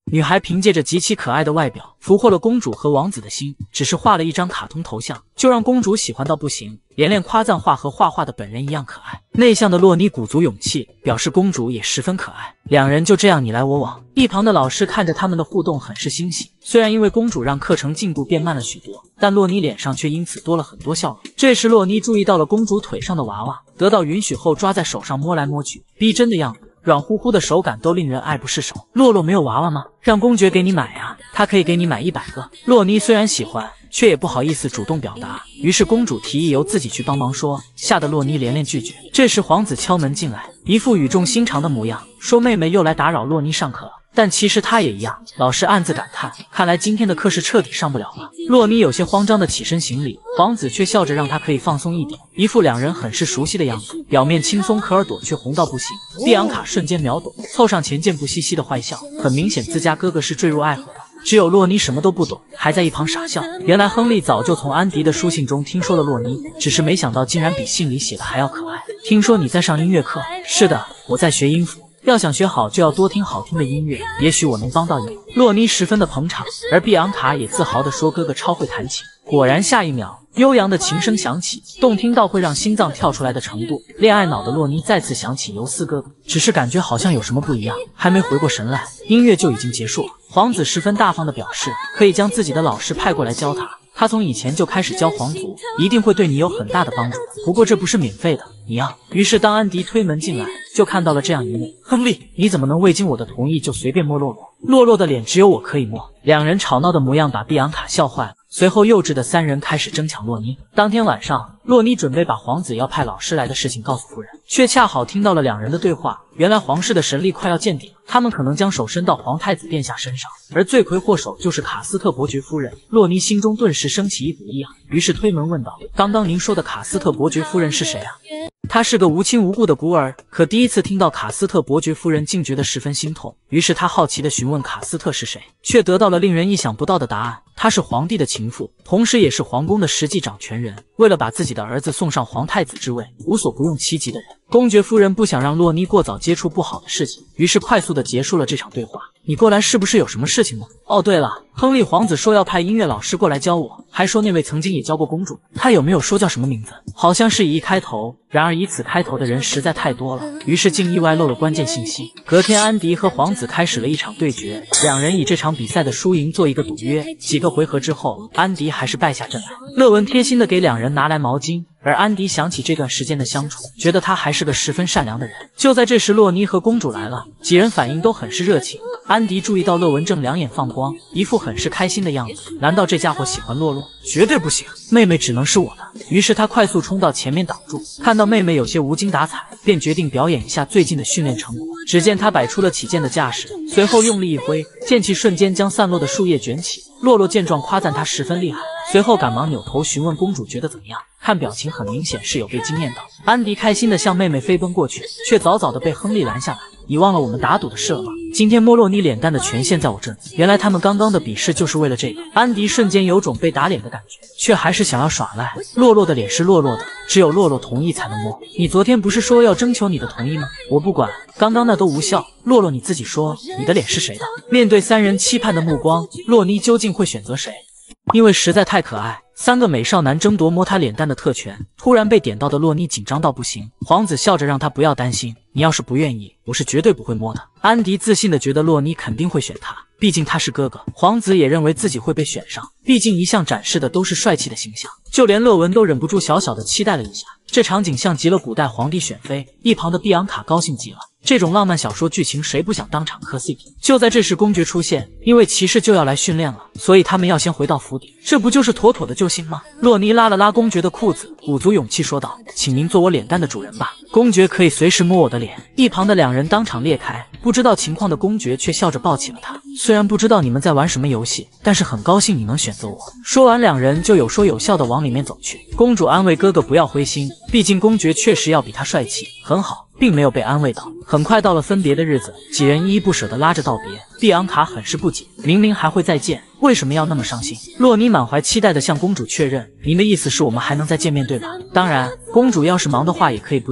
女孩凭借着极其可爱的外表俘获了公主和王子的心，只是画了一张卡通头像，就让公主喜欢到不行，连夸赞画和画的本人一样可爱。内向的洛妮鼓足勇气，表示公主也十分可爱。两人就这样你来我往。一旁的老师看着他们的互动很是欣喜，虽然因为公主让课程进度变慢了许多，但洛妮脸上却因此多了很多笑容。这时洛妮注意到了公主腿上的娃娃，得到允许后抓在手上摸来摸去，逼真的样子，软乎乎的手感都令人爱不释手。洛洛没有娃娃吗？让公爵给你买呀，他可以给你买100个。洛妮虽然喜欢，却也不好意思主动表达，于是公主提议由自己去帮忙说，吓得洛妮连连拒绝。这时皇子敲门进来，一副语重心长的模样，说妹妹又来打扰洛妮上课了。但其实他也一样，老师暗自感叹，看来今天的课是彻底上不了了。洛妮有些慌张的起身行礼，皇子却笑着让他可以放松一点，一副两人很是熟悉的样子，表面轻松，可耳朵却红到不行。碧昂卡瞬间秒懂，凑上前贱不兮兮的坏笑，很明显自家哥哥是坠入爱河了。只有洛妮什么都不懂，还在一旁傻笑。原来亨利早就从安迪的书信中听说了洛妮，只是没想到竟然比信里写的还要可爱。听说你在上音乐课？是的，我在学音符。要想学好，就要多听好听的音乐，也许我能帮到你。洛妮十分的捧场，而碧昂卡也自豪地说哥哥超会弹琴。果然下一秒，悠扬的琴声响起，动听到会让心脏跳出来的程度。恋爱脑的洛妮再次想起尤斯哥哥，只是感觉好像有什么不一样，还没回过神来，音乐就已经结束了。皇子十分大方地表示，可以将自己的老师派过来教他。他从以前就开始教皇族，一定会对你有很大的帮助。不过这不是免费的，你要。于是当安迪推门进来，就看到了这样一幕：亨利，你怎么能未经我的同意就随便摸洛洛？洛洛的脸只有我可以摸。两人吵闹的模样把碧昂卡笑坏了。随后幼稚的三人开始争抢洛妮。当天晚上，洛妮准备把皇子要派老师来的事情告诉夫人，却恰好听到了两人的对话。原来皇室的神力快要见顶，他们可能将手伸到皇太子殿下身上，而罪魁祸首就是卡斯特伯爵夫人。洛妮心中顿时升起一股异样，于是推门问道：刚刚您说的卡斯特伯爵夫人是谁啊？他是个无亲无故的孤儿，可第一次听到卡斯特伯爵夫人竟觉得十分心痛。于是他好奇地询问卡斯特是谁，却得到了令人意想不到的答案：她是皇帝的情妇，同时也是皇宫的实际掌权人。为了把自己的儿子送上皇太子之位，无所不用其极的人。公爵夫人不想让洛妮过早接触不好的事情，于是快速地结束了这场对话。你过来是不是有什么事情呢？哦，对了，亨利皇子说要派音乐老师过来教我，还说那位曾经也教过公主。他有没有说叫什么名字？好像是以一开头，然而以此开头的人实在太多了，于是竟意外漏了关键信息。隔天，安迪和皇子开始了一场对决，两人以这场比赛的输赢做一个赌约。几个回合之后，安迪还是败下阵来。勒文贴心地给两人拿来毛巾，而安迪想起这段时间的相处，觉得他还是个十分善良的人。就在这时，洛妮和公主来了，几人反应都很是热情。安迪注意到勒文正两眼放光，一副很是开心的样子。难道这家伙喜欢洛洛？绝对不行，妹妹只能是我的。于是他快速冲到前面挡住，看到妹妹有些无精打采，便决定表演一下最近的训练成果。只见他摆出了起剑的架势，随后用力一挥，剑气瞬间将散落的树叶卷起。洛洛见状夸赞他十分厉害，随后赶忙扭头询问公主觉得怎么样。看表情很明显是有被惊艳到。安迪开心地向妹妹飞奔过去，却早早地被亨利拦下来。你忘了我们打赌的事了吗？今天摸洛妮脸蛋的权限在我这里。原来他们刚刚的比试就是为了这个。安迪瞬间有种被打脸的感觉，却还是想要耍赖。洛洛的脸是洛洛的，只有洛洛同意才能摸。你昨天不是说要征求你的同意吗？我不管，刚刚那都无效。洛洛你自己说，你的脸是谁的？面对三人期盼的目光，洛妮究竟会选择谁？因为实在太可爱，三个美少男争夺摸她脸蛋的特权，突然被点到的洛妮紧张到不行。皇子笑着让她不要担心，你要是不愿意，我是绝对不会摸的。安迪自信地觉得洛妮肯定会选他，毕竟他是哥哥。皇子也认为自己会被选上，毕竟一向展示的都是帅气的形象。就连勒文都忍不住小小的期待了一下，这场景像极了古代皇帝选妃。一旁的碧昂卡高兴极了，这种浪漫小说剧情谁不想当场磕 CP？ 就在这时，公爵出现，因为骑士就要来训练了，所以他们要先回到府邸。这不就是妥妥的救星吗？洛妮拉了拉公爵的裤子，鼓足勇气说道：请您做我脸蛋的主人吧，公爵可以随时摸我的脸。一旁的两人当场裂开，不知道情况的公爵却笑着抱起了他。虽然不知道你们在玩什么游戏，但是很高兴你能选择我。说完，两人就有说有笑的往里面走去。公主安慰哥哥不要灰心，毕竟公爵确实要比他帅气。很好，并没有被安慰到。很快到了分别的日子，几人依依不舍地拉着道别。碧昂卡很是不解，明明还会再见，为什么要那么伤心？洛妮满怀期待地向公主确认，您的意思是我们还能再见面对吧？当然，公主要是忙的话也可以不见我。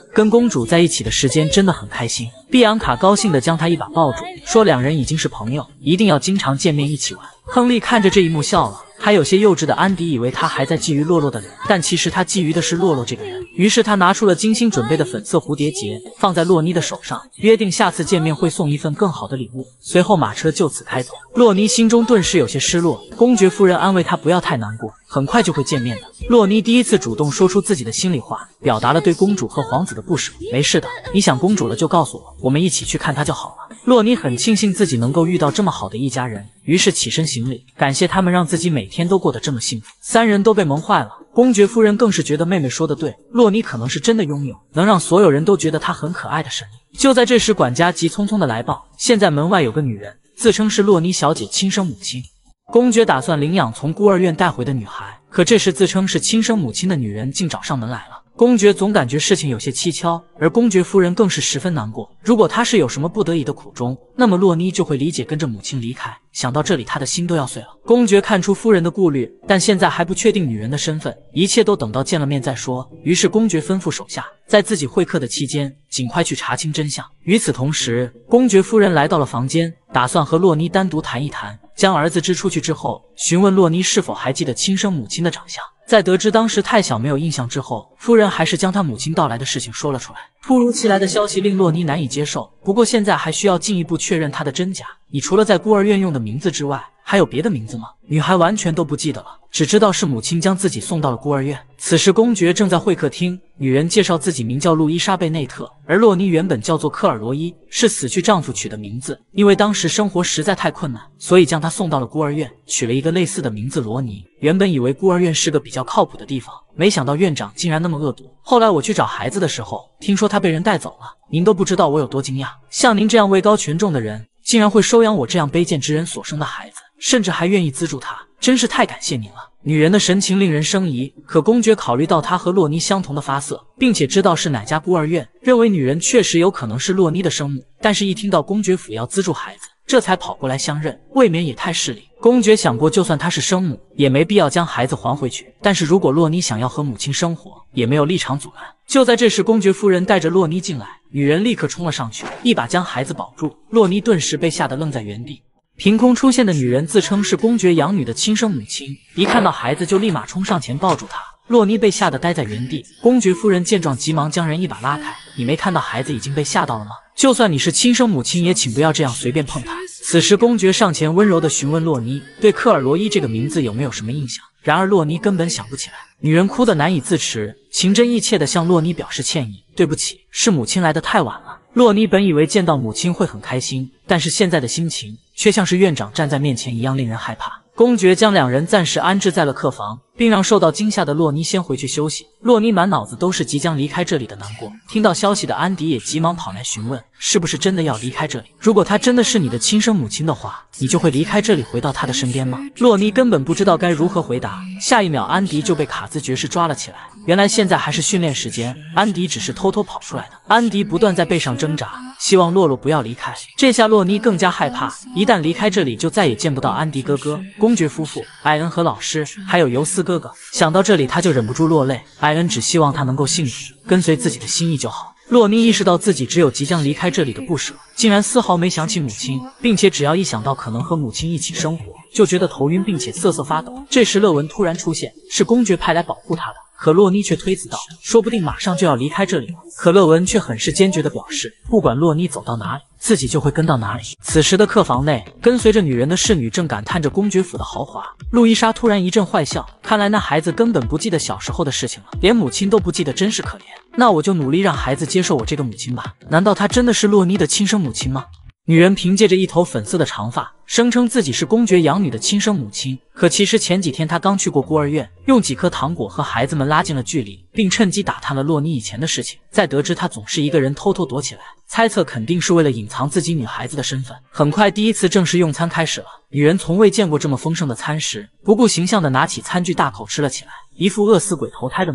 跟公主在一起的时间真的很开心。碧昂卡高兴地将她一把抱住，说两人已经是朋友，一定要经常见面一起玩。亨利看着这一幕笑了。还有些幼稚的安迪以为他还在觊觎洛洛的脸，但其实他觊觎的是洛洛这个人。于是他拿出了精心准备的粉色蝴蝶结，放在洛妮的手上，约定下次见面会送一份更好的礼物。随后马车就此开走。洛妮心中顿时有些失落，公爵夫人安慰她不要太难过，很快就会见面的。洛妮第一次主动说出自己的心里话，表达了对公主和皇子的不舍。没事的，你想公主了就告诉我，我们一起去看她就好了。洛妮很庆幸自己能够遇到这么好的一家人，于是起身行礼，感谢他们让自己每天都过得这么幸福。三人都被萌坏了，公爵夫人更是觉得妹妹说的对，洛妮可能是真的拥有能让所有人都觉得她很可爱的神力。就在这时，管家急匆匆的来报，现在门外有个女人，自称是洛妮小姐亲生母亲。公爵打算领养从孤儿院带回的女孩，可这时自称是亲生母亲的女人竟找上门来了。公爵总感觉事情有些蹊跷，而公爵夫人更是十分难过。如果她是有什么不得已的苦衷，那么洛妮就会理解跟着母亲离开。想到这里，他的心都要碎了。公爵看出夫人的顾虑，但现在还不确定女人的身份，一切都等到见了面再说。于是公爵吩咐手下，在自己会客的期间，尽快去查清真相。与此同时，公爵夫人来到了房间，打算和洛妮单独谈一谈。将儿子支出去之后，询问洛妮是否还记得亲生母亲的长相。在得知当时太小没有印象之后，夫人还是将她母亲到来的事情说了出来。突如其来的消息令洛妮难以接受，不过现在还需要进一步确认她的真假。你除了在孤儿院用的名字之外，还有别的名字吗？女孩完全都不记得了，只知道是母亲将自己送到了孤儿院。此时公爵正在会客厅，女人介绍自己名叫路伊莎贝内特，而洛妮原本叫做科尔罗伊，是死去丈夫取的名字。因为当时生活实在太困难，所以将她送到了孤儿院，取了一个类似的名字罗尼。原本以为孤儿院是个比较靠谱的地方，没想到院长竟然那么恶毒。后来我去找孩子的时候，听说他被人带走了，您都不知道我有多惊讶。像您这样位高权重的人，竟然会收养我这样卑贱之人所生的孩子，甚至还愿意资助他，真是太感谢您了。女人的神情令人生疑，可公爵考虑到她和洛妮相同的发色，并且知道是哪家孤儿院，认为女人确实有可能是洛妮的生母。但是一听到公爵府要资助孩子，这才跑过来相认，未免也太势利。公爵想过，就算她是生母，也没必要将孩子还回去。但是如果洛妮想要和母亲生活，也没有立场阻拦。就在这时，公爵夫人带着洛妮进来，女人立刻冲了上去，一把将孩子保住。洛妮顿时被吓得愣在原地。凭空出现的女人自称是公爵养女的亲生母亲，一看到孩子就立马冲上前抱住她。洛妮被吓得呆在原地，公爵夫人见状急忙将人一把拉开。你没看到孩子已经被吓到了吗？就算你是亲生母亲，也请不要这样随便碰他。此时公爵上前温柔地询问洛妮对科尔罗伊这个名字有没有什么印象，然而洛妮根本想不起来。女人哭得难以自持，情真意切地向洛妮表示歉意，对不起，是母亲来得太晚了。洛妮本以为见到母亲会很开心，但是现在的心情却像是院长站在面前一样令人害怕。公爵将两人暂时安置在了客房，并让受到惊吓的洛妮先回去休息。洛妮满脑子都是即将离开这里的难过。听到消息的安迪也急忙跑来询问，是不是真的要离开这里？如果她真的是你的亲生母亲的话，你就会离开这里回到她的身边吗？洛妮根本不知道该如何回答。下一秒，安迪就被卡兹爵士抓了起来。原来现在还是训练时间，安迪只是偷偷跑出来的。安迪不断在背上挣扎，希望洛洛不要离开。这下洛妮更加害怕，一旦离开这里，就再也见不到安迪哥哥、公爵夫妇、艾恩和老师，还有尤斯哥哥。想到这里，他就忍不住落泪。艾恩只希望他能够幸福，跟随自己的心意就好。洛妮意识到自己只有即将离开这里的不舍，竟然丝毫没想起母亲，并且只要一想到可能和母亲一起生活，就觉得头晕，并且瑟瑟发抖。这时勒文突然出现，是公爵派来保护他的。可洛妮却推辞道，说不定马上就要离开这里了。可勒文却很是坚决地表示，不管洛妮走到哪里，自己就会跟到哪里。此时的客房内，跟随着女人的侍女正感叹着公爵府的豪华。路易莎突然一阵坏笑，看来那孩子根本不记得小时候的事情了，连母亲都不记得，真是可怜。那我就努力让孩子接受我这个母亲吧。难道她真的是洛妮的亲生母亲吗？女人凭借着一头粉色的长发，声称自己是公爵养女的亲生母亲。可其实前几天她刚去过孤儿院，用几颗糖果和孩子们拉近了距离，并趁机打探了洛妮以前的事情。在得知她总是一个人偷偷躲起来，猜测肯定是为了隐藏自己女孩子的身份。很快，第一次正式用餐开始了。女人从未见过这么丰盛的餐食，不顾形象地拿起餐具大口吃了起来，一副饿死鬼投胎的模样。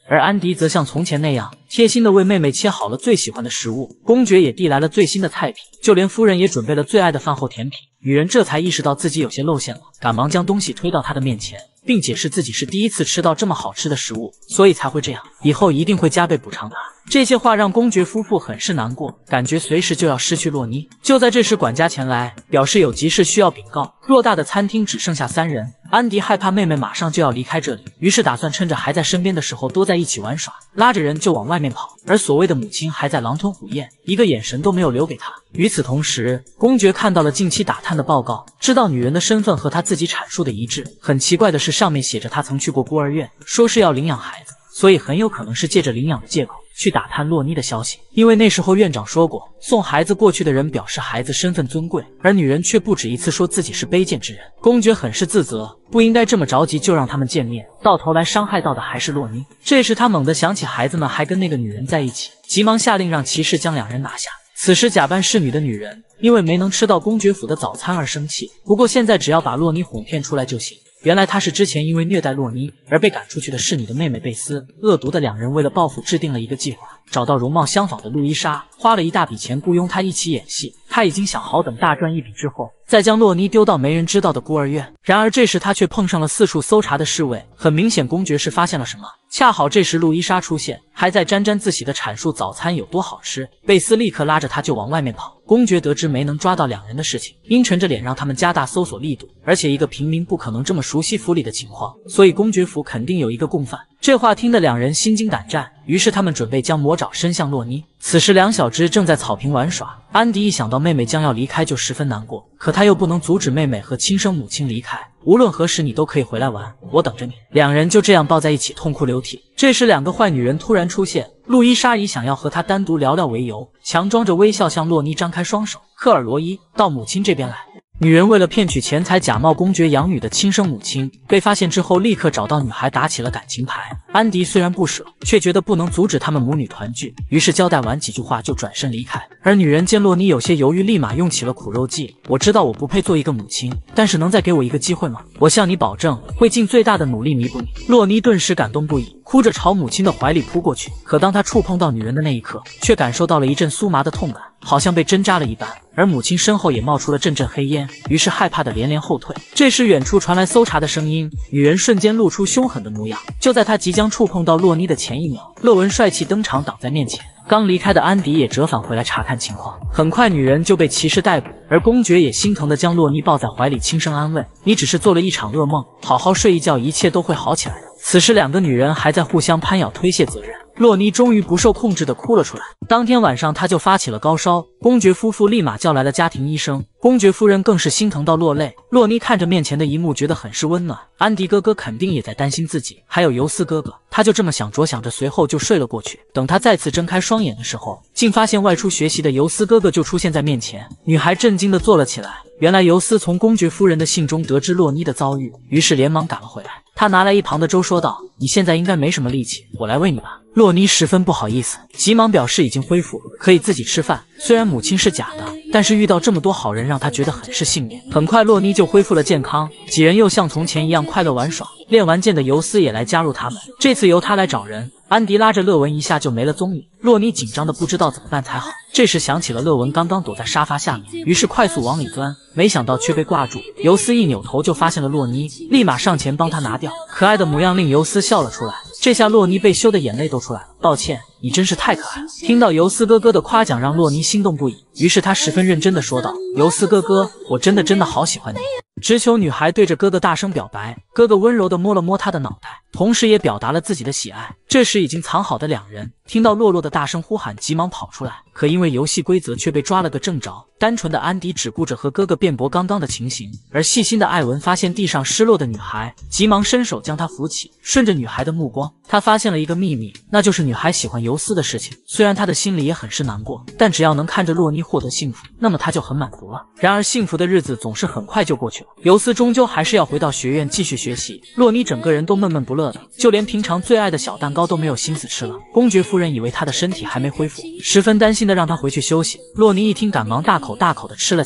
而安迪则像从前那样贴心的为妹妹切好了最喜欢的食物，公爵也递来了最新的菜品，就连夫人也准备了最爱的饭后甜品。女人这才意识到自己有些露馅了，赶忙将东西推到他的面前，并解释自己是第一次吃到这么好吃的食物，所以才会这样，以后一定会加倍补偿他。这些话让公爵夫妇很是难过，感觉随时就要失去洛妮。就在这时，管家前来，表示有急事需要禀告。偌大的餐厅只剩下3人，安迪害怕妹妹马上就要离开这里，于是打算趁着还在身边的时候多在一起玩耍，拉着人就往外面跑。而所谓的母亲还在狼吞虎咽，一个眼神都没有留给他。与此同时，公爵看到了近期打探的报告，知道女人的身份和他自己阐述的一致。很奇怪的是，上面写着他曾去过孤儿院，说是要领养孩子，所以很有可能是借着领养的借口去打探洛妮的消息。因为那时候院长说过，送孩子过去的人表示孩子身份尊贵，而女人却不止一次说自己是卑贱之人。公爵很是自责，不应该这么着急就让他们见面，到头来伤害到的还是洛妮。这时他猛地想起孩子们还跟那个女人在一起，急忙下令让骑士将2人拿下。此时假扮侍女的女人因为没能吃到公爵府的早餐而生气，不过现在只要把洛妮哄骗出来就行。原来她是之前因为虐待洛妮而被赶出去的侍女的妹妹贝斯。恶毒的2人为了报复制定了一个计划，找到容貌相仿的路易莎，花了一大笔钱雇佣她一起演戏。他已经想好等大赚一笔之后，再将洛妮丢到没人知道的孤儿院。然而这时他却碰上了四处搜查的侍卫，很明显公爵是发现了什么。恰好这时路易莎出现，还在沾沾自喜地阐述早餐有多好吃。贝斯立刻拉着他就往外面跑。公爵得知没能抓到2人的事情，阴沉着脸让他们加大搜索力度，而且一个平民不可能这么熟悉府里的情况，所以公爵府肯定有一个共犯。这话听得2人心惊胆战，于是他们准备将魔爪伸向洛妮。此时2小只正在草坪玩耍，安迪一想到妹妹将要离开就十分难过，可他又不能阻止妹妹和亲生母亲离开，无论何时你都可以回来玩，我等着你。2人就这样抱在一起痛哭流涕。这时2个坏女人突然出现，路易莎以想要和他单独聊聊为由，强装着微笑向洛妮张开双手。克尔罗伊，到母亲这边来。女人为了骗取钱财，假冒公爵养女的亲生母亲，被发现之后立刻找到女孩打起了感情牌。安迪虽然不舍，却觉得不能阻止他们母女团聚，于是交代完几句话就转身离开。而女人见洛妮有些犹豫，立马用起了苦肉计。我知道我不配做一个母亲，但是能再给我一个机会吗？我向你保证，会尽最大的努力弥补你。洛妮顿时感动不已，哭着朝母亲的怀里扑过去。可当她触碰到女人的那一刻，却感受到了一阵酥麻的痛感，好像被针扎了一般。而母亲身后也冒出了阵阵黑烟，于是害怕的连连后退。这时远处传来搜查的声音，女人瞬间露出凶狠的模样。就在她即将触碰到洛妮的前一秒，勒文帅气登场挡在面前。刚离开的安迪也折返回来查看情况，很快女人就被骑士逮捕，而公爵也心疼地将洛妮抱在怀里轻声安慰，你只是做了一场噩梦，好好睡一觉，一切都会好起来的。此时2个女人还在互相攀咬推卸责任，洛妮终于不受控制地哭了出来。当天晚上她就发起了高烧，公爵夫妇立马叫来了家庭医生，公爵夫人更是心疼到落泪。洛妮看着面前的一幕觉得很是温暖，安迪哥哥肯定也在担心自己，还有尤斯哥哥。他就这么想着想着，随后就睡了过去。等他再次睁开双眼的时候，竟发现外出学习的尤斯哥哥就出现在面前。女孩震惊地坐了起来，原来尤斯从公爵夫人的信中得知洛妮的遭遇，于是连忙赶了回来。他拿来一旁的粥说道，你现在应该没什么力气，我来喂你吧。洛妮十分不好意思，急忙表示已经恢复，可以自己吃饭。虽然母亲是假的，但是遇到这么多好人让他觉得很是幸运。很快洛妮就恢复了健康，几人又像从前一样快乐玩耍。练完剑的尤斯也来加入他们，这次由他来找人。安迪拉着勒文一下就没了踪影，洛妮紧张的不知道怎么办才好。这时想起了勒文刚刚躲在沙发下面，于是快速往里钻，没想到却被挂住。尤斯一扭头就发现了洛妮，立马上前帮他拿掉。可爱的模样令尤斯笑了出来，这下洛妮被羞的眼泪都出来了。抱歉，你真是太可爱了。听到尤斯哥哥的夸奖让洛妮心动不已，于是他十分认真的说道，尤斯哥哥，我真的好喜欢你。直球女孩对着哥哥大声表白，哥哥温柔地摸了摸她的脑袋，同时也表达了自己的喜爱。这时已经藏好的2人听到洛洛的大声呼喊，急忙跑出来，可因为游戏规则却被抓了个正着。单纯的安迪只顾着和哥哥辩驳刚刚的情形，而细心的艾文发现地上失落的女孩，急忙伸手将她扶起。顺着女孩的目光，他发现了一个秘密，那就是女孩喜欢尤斯的事情。虽然他的心里也很是难过，但只要能看着洛妮获得幸福，那么他就很满足了。然而幸福的日子总是很快就过去了，尤斯终究还是要回到学院继续学习。洛妮整个人都闷闷不乐的，就连平常最爱的小蛋糕都没有心思吃了。公爵夫人以为她的身体还没恢复，十分担心的让她回去休息。洛妮一听，赶忙大口大口的吃了起来。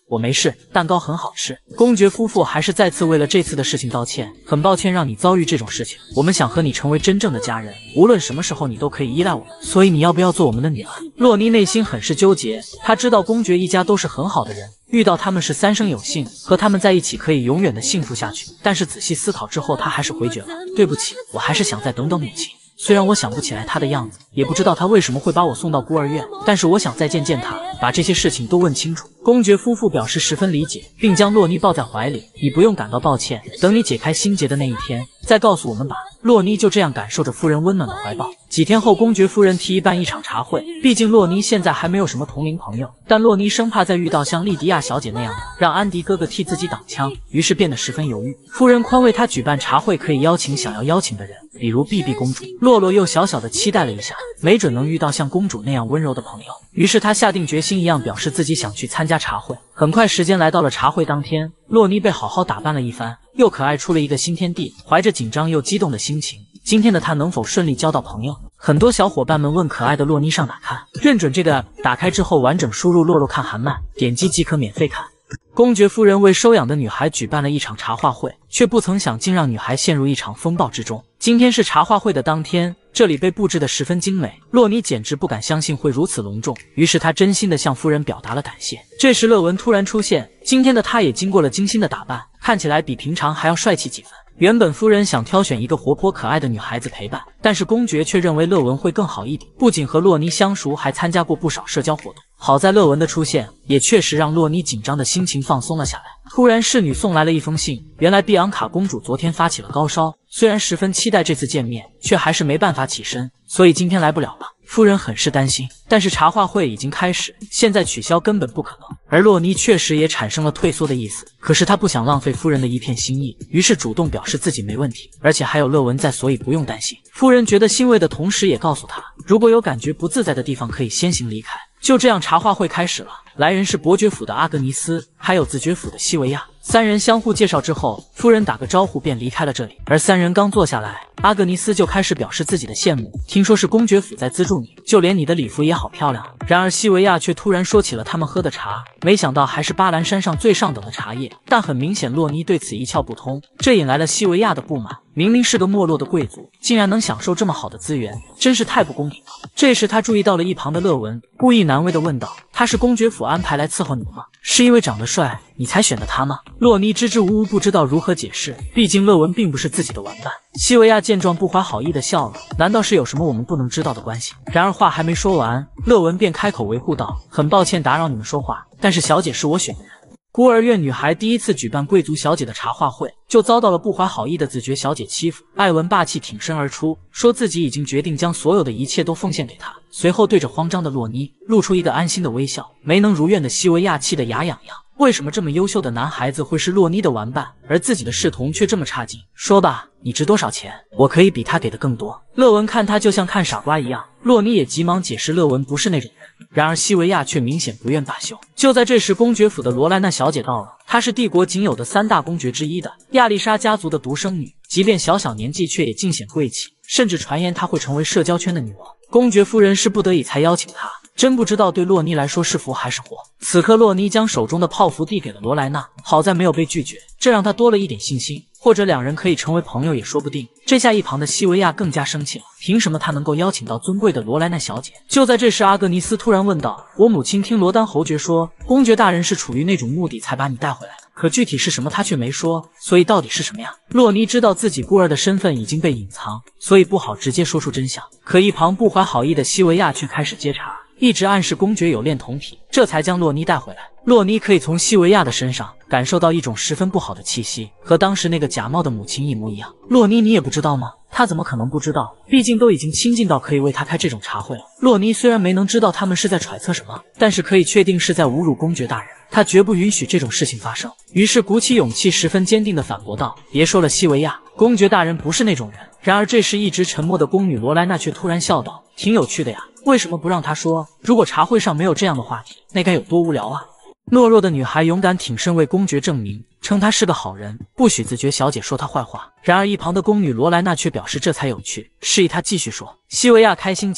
我没事，蛋糕很好吃。公爵夫妇还是再次为了这次的事情道歉，很抱歉让你遭遇这种事情，我们想和你成为真正的家人，无论什么时候你都可以依赖我们，所以你要不要做我们的女儿？洛妮内心很是纠结，她知道公爵一家都是很好的人，遇到他们是三生有幸，和他们在一起可以永远的幸福下去。但是仔细思考之后，她还是回绝了。对不起，我还是想再等等母亲。虽然我想不起来她的样子，也不知道她为什么会把我送到孤儿院，但是我想再见见她，把这些事情都问清楚。公爵夫妇表示十分理解，并将洛妮抱在怀里。你不用感到抱歉，等你解开心结的那一天，再告诉我们吧。洛妮就这样感受着夫人温暖的怀抱。几天后，公爵夫人提议办一场茶会，毕竟洛妮现在还没有什么同龄朋友，但洛妮生怕再遇到像莉迪亚小姐那样的，让安迪哥哥替自己挡枪，于是变得十分犹豫。夫人宽慰她举办茶会可以邀请想要邀请的人，比如碧碧公主。洛洛又小小的期待了一下，没准能遇到像公主那样温柔的朋友，于是她下定决心一样，表示自己想去参加茶会。很快时间来到了茶会当天，洛妮被好好打扮了一番，又可爱出了一个新天地，怀着紧张又激动的心情，今天的她能否顺利交到朋友？很多小伙伴们问可爱的洛妮上哪看，认准这个打开之后完整输入洛洛看韩漫，点击即可免费看。公爵夫人为收养的女孩举办了一场茶话会，却不曾想竟让女孩陷入一场风暴之中。今天是茶话会的当天，这里被布置得十分精美，洛妮简直不敢相信会如此隆重，于是她真心地向夫人表达了感谢。这时乐文突然出现，今天的他也经过了精心的打扮，看起来比平常还要帅气几分。原本夫人想挑选一个活泼可爱的女孩子陪伴，但是公爵却认为乐文会更好一点，不仅和洛妮相熟，还参加过不少社交活动。好在乐文的出现，也确实让洛妮紧张的心情放松了下来。突然侍女送来了一封信，原来碧昂卡公主昨天发起了高烧，虽然十分期待这次见面，却还是没办法起身，所以今天来不了了。夫人很是担心，但是茶话会已经开始，现在取消根本不可能。而洛妮确实也产生了退缩的意思，可是她不想浪费夫人的一片心意，于是主动表示自己没问题，而且还有乐文在，所以不用担心。夫人觉得欣慰的同时，也告诉她，如果有感觉不自在的地方，可以先行离开。就这样，茶话会开始了。来人是伯爵府的阿格尼斯，还有子爵府的西维亚。三人相互介绍之后，夫人打个招呼便离开了这里。而三人刚坐下来，阿格尼斯就开始表示自己的羡慕，听说是公爵府在资助你，就连你的礼服也好漂亮。然而西维亚却突然说起了他们喝的茶，没想到还是巴兰山上最上等的茶叶。但很明显，洛妮对此一窍不通，这引来了西维亚的不满。明明是个没落的贵族，竟然能享受这么好的资源，真是太不公平了。这时他注意到了一旁的乐文，故意难为地问道：“他是公爵府安排来伺候你的吗？是因为长得帅，你才选的他吗？”洛妮支支吾吾，不知道如何解释，毕竟乐文并不是自己的玩伴。西维亚见状，不怀好意地笑了：“难道是有什么我们不能知道的关系？”然而话还没说完，乐文便开口维护道：“很抱歉打扰你们说话，但是小姐是我选的人。”孤儿院女孩第一次举办贵族小姐的茶话会，就遭到了不怀好意的子爵小姐欺负。艾文霸气挺身而出，说自己已经决定将所有的一切都奉献给她。随后对着慌张的洛妮露出一个安心的微笑。没能如愿的西维亚气得牙痒痒，为什么这么优秀的男孩子会是洛妮的玩伴，而自己的侍童却这么差劲？说吧，你值多少钱？我可以比他给的更多。乐文看他就像看傻瓜一样，洛妮也急忙解释乐文不是那种人。然而西维亚却明显不愿罢休。就在这时，公爵府的罗莱娜小姐到了，她是帝国仅有的3大公爵之一的亚丽莎家族的独生女，即便小年纪却也尽显贵气，甚至传言她会成为社交圈的女王。公爵夫人是不得已才邀请她，真不知道对洛妮来说是福还是祸。此刻洛妮将手中的泡芙递给了罗莱娜，好在没有被拒绝，这让她多了一点信心，或者两人可以成为朋友也说不定。这下一旁的西维亚更加生气了，凭什么他能够邀请到尊贵的罗莱娜小姐？就在这时，阿格尼斯突然问道：“我母亲听罗丹侯爵说，公爵大人是出于那种目的才把你带回来的，可具体是什么他却没说，所以到底是什么呀？”洛妮知道自己孤儿的身份已经被隐藏，所以不好直接说出真相。可一旁不怀好意的西维亚却开始接茬，一直暗示公爵有恋童癖，这才将洛妮带回来。洛妮可以从西维亚的身上感受到一种十分不好的气息，和当时那个假冒的母亲一模一样。洛妮，你也不知道吗？他怎么可能不知道？毕竟都已经亲近到可以为他开这种茶会了。洛妮虽然没能知道他们是在揣测什么，但是可以确定是在侮辱公爵大人，他绝不允许这种事情发生。于是鼓起勇气，十分坚定地反驳道：“别说了，西维亚，公爵大人不是那种人。”然而这时一直沉默的宫女罗莱娜却突然笑道：“挺有趣的呀，为什么不让他说？如果茶会上没有这样的话题，那该有多无聊啊！”懦弱的女孩勇敢挺身为公爵证明，称他是个好人，不许子爵小姐说他坏话。然而一旁的宫女罗莱娜却表示这才有趣，示意他继续说。西维亚开心极了，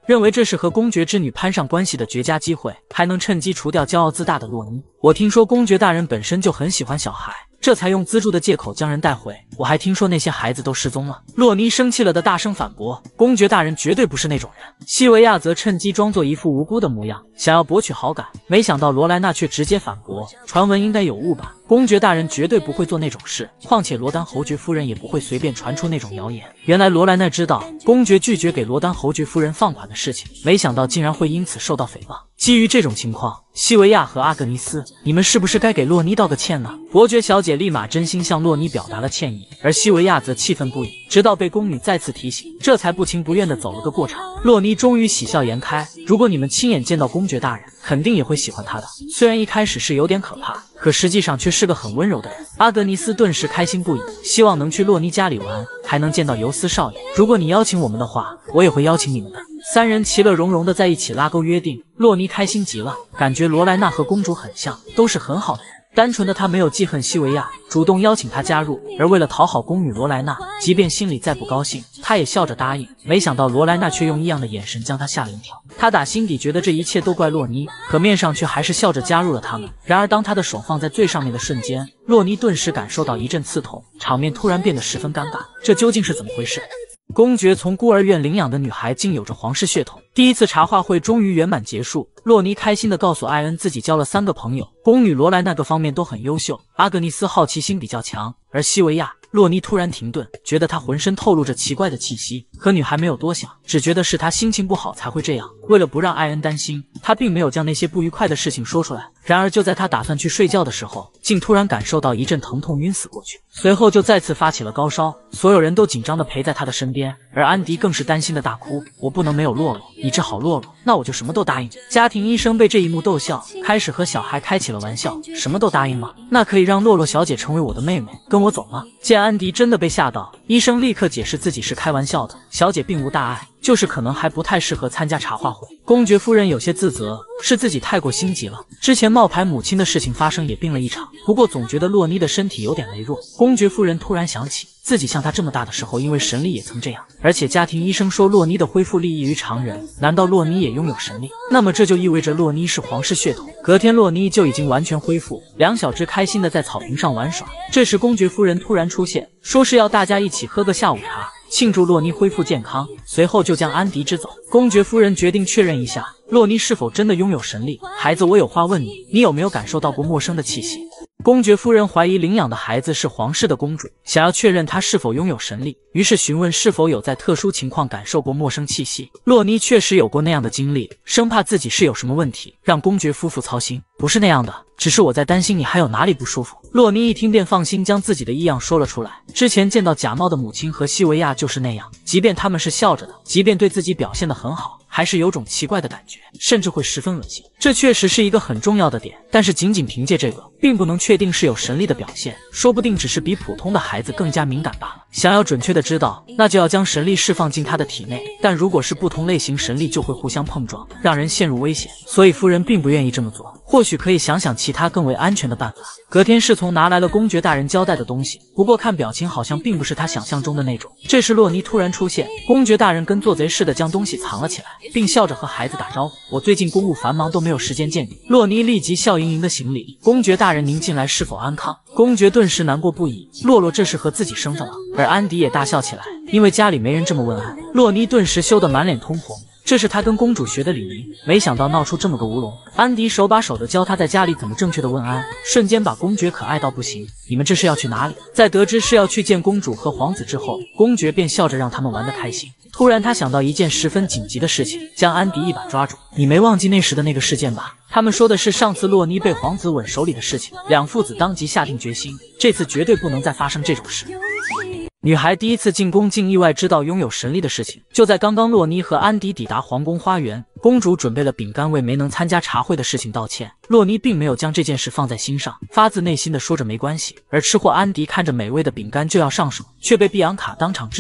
认为这是和公爵之女攀上关系的绝佳机会，还能趁机除掉骄傲自大的洛妮。我听说公爵大人本身就很喜欢小孩，这才用资助的借口将人带回。我还听说那些孩子都失踪了。洛妮生气了的大声反驳，公爵大人绝对不是那种人。西维亚则趁机装作一副无辜的模样，想要博取好感。没想到罗莱娜却直接反驳，传闻应该有误吧，公爵大人绝对不会做那种事，况且罗丹侯爵夫人也不会随便传出那种谣言。原来罗莱娜知道公爵拒绝给罗丹侯爵夫人放款的事情，没想到竟然会因此受到诽谤。基于这种情况，西维亚和阿格尼斯，你们是不是该给洛妮道个歉呢？伯爵小姐立马真心向洛妮表达了歉意，而西维亚则气愤不已，直到被宫女再次提醒，这才不情不愿地走了个过场。洛妮终于喜笑颜开，如果你们亲眼见到公爵大人，肯定也会喜欢他的。虽然一开始是有点可怕，可实际上却是个很温柔的人。阿格尼斯顿时开心不已，希望能去洛妮家里玩，还能见到尤斯少爷。如果你邀请我们的话，我也会邀请你们的。三人其乐融融的在一起拉钩约定，洛妮开心极了，感觉罗莱娜和公主很像，都是很好的人。单纯的她没有记恨西维亚，主动邀请她加入，而为了讨好宫女罗莱娜，即便心里再不高兴，她也笑着答应。没想到罗莱娜却用异样的眼神将她吓了一跳，她打心底觉得这一切都怪洛妮，可面上却还是笑着加入了他们。然而当她的手放在最上面的瞬间，洛妮顿时感受到一阵刺痛，场面突然变得十分尴尬，这究竟是怎么回事？公爵从孤儿院领养的女孩竟有着皇室血统。第一次茶话会终于圆满结束，洛妮开心地告诉艾恩自己交了3个朋友，宫女罗莱那个方面都很优秀，阿格尼斯好奇心比较强，而西维亚……洛妮突然停顿，觉得她浑身透露着奇怪的气息，可女孩没有多想，只觉得是她心情不好才会这样。为了不让艾恩担心，她并没有将那些不愉快的事情说出来。然而就在她打算去睡觉的时候，竟突然感受到一阵疼痛，晕死过去，随后就再次发起了高烧。所有人都紧张地陪在她的身边，而安迪更是担心的大哭：我不能没有洛洛，你治好洛洛，那我就什么都答应。家庭医生被这一幕逗笑，开始和小孩开起了玩笑：什么都答应吗？那可以让洛洛小姐成为我的妹妹，跟我走吗？见安迪真的被吓到，医生立刻解释自己是开玩笑的，小姐并无大碍，就是可能还不太适合参加茶话会。公爵夫人有些自责，是自己太过心急了。之前冒牌母亲的事情发生也病了一场，不过总觉得洛妮的身体有点羸弱。公爵夫人突然想起自己像她这么大的时候，因为神力也曾这样，而且家庭医生说洛妮的恢复力异于常人，难道洛妮也拥有神力？那么这就意味着洛妮是皇室血统。隔天洛妮就已经完全恢复，两小只开心的在草坪上玩耍。这时公爵夫人突然出现，说是要大家一起喝个下午茶，庆祝洛妮恢复健康，随后就将安迪支走。公爵夫人决定确认一下洛妮是否真的拥有神力。孩子，我有话问你，你有没有感受到过陌生的气息？公爵夫人怀疑领养的孩子是皇室的公主，想要确认她是否拥有神力，于是询问是否有在特殊情况感受过陌生气息。洛妮确实有过那样的经历，生怕自己是有什么问题，让公爵夫妇操心。不是那样的，只是我在担心你还有哪里不舒服。洛妮一听便放心，将自己的异样说了出来。之前见到假冒的母亲和西维亚就是那样，即便他们是笑着的，即便对自己表现得很好，还是有种奇怪的感觉，甚至会十分恶心。这确实是一个很重要的点，但是仅仅凭借这个，并不能确定是有神力的表现，说不定只是比普通的孩子更加敏感罢了。想要准确的知道，那就要将神力释放进他的体内，但如果是不同类型神力，就会互相碰撞，让人陷入危险，所以夫人并不愿意这么做。或许可以想想其他更为安全的办法。隔天侍从拿来了公爵大人交代的东西，不过看表情好像并不是他想象中的那种。这时洛妮突然出现，公爵大人跟做贼似的将东西藏了起来，并笑着和孩子打招呼：我最近公务繁忙，都没有时间见你。洛妮立即笑盈盈的行礼：公爵大人您近来是否安康？公爵顿时难过不已，洛洛这是和自己生分了。而安迪也大笑起来，因为家里没人这么问安。洛妮顿时羞得满脸通红，这是他跟公主学的礼仪，没想到闹出这么个乌龙。安迪手把手的教他在家里怎么正确的问安，瞬间把公爵可爱到不行。你们这是要去哪里？在得知是要去见公主和皇子之后，公爵便笑着让他们玩得开心。突然他想到一件十分紧急的事情，将安迪一把抓住。你没忘记那时的那个事件吧？他们说的是上次洛妮被皇子吻手里的事情。两父子当即下定决心，这次绝对不能再发生这种事。女孩第一次进宫，竟意外知道拥有神力的事情。就在刚刚，洛妮和安迪抵达皇宫花园，公主准备了饼干为没能参加茶会的事情道歉。洛妮并没有将这件事放在心上，发自内心的说着没关系。而吃货安迪看着美味的饼干就要上手，却被碧昂卡当场制止。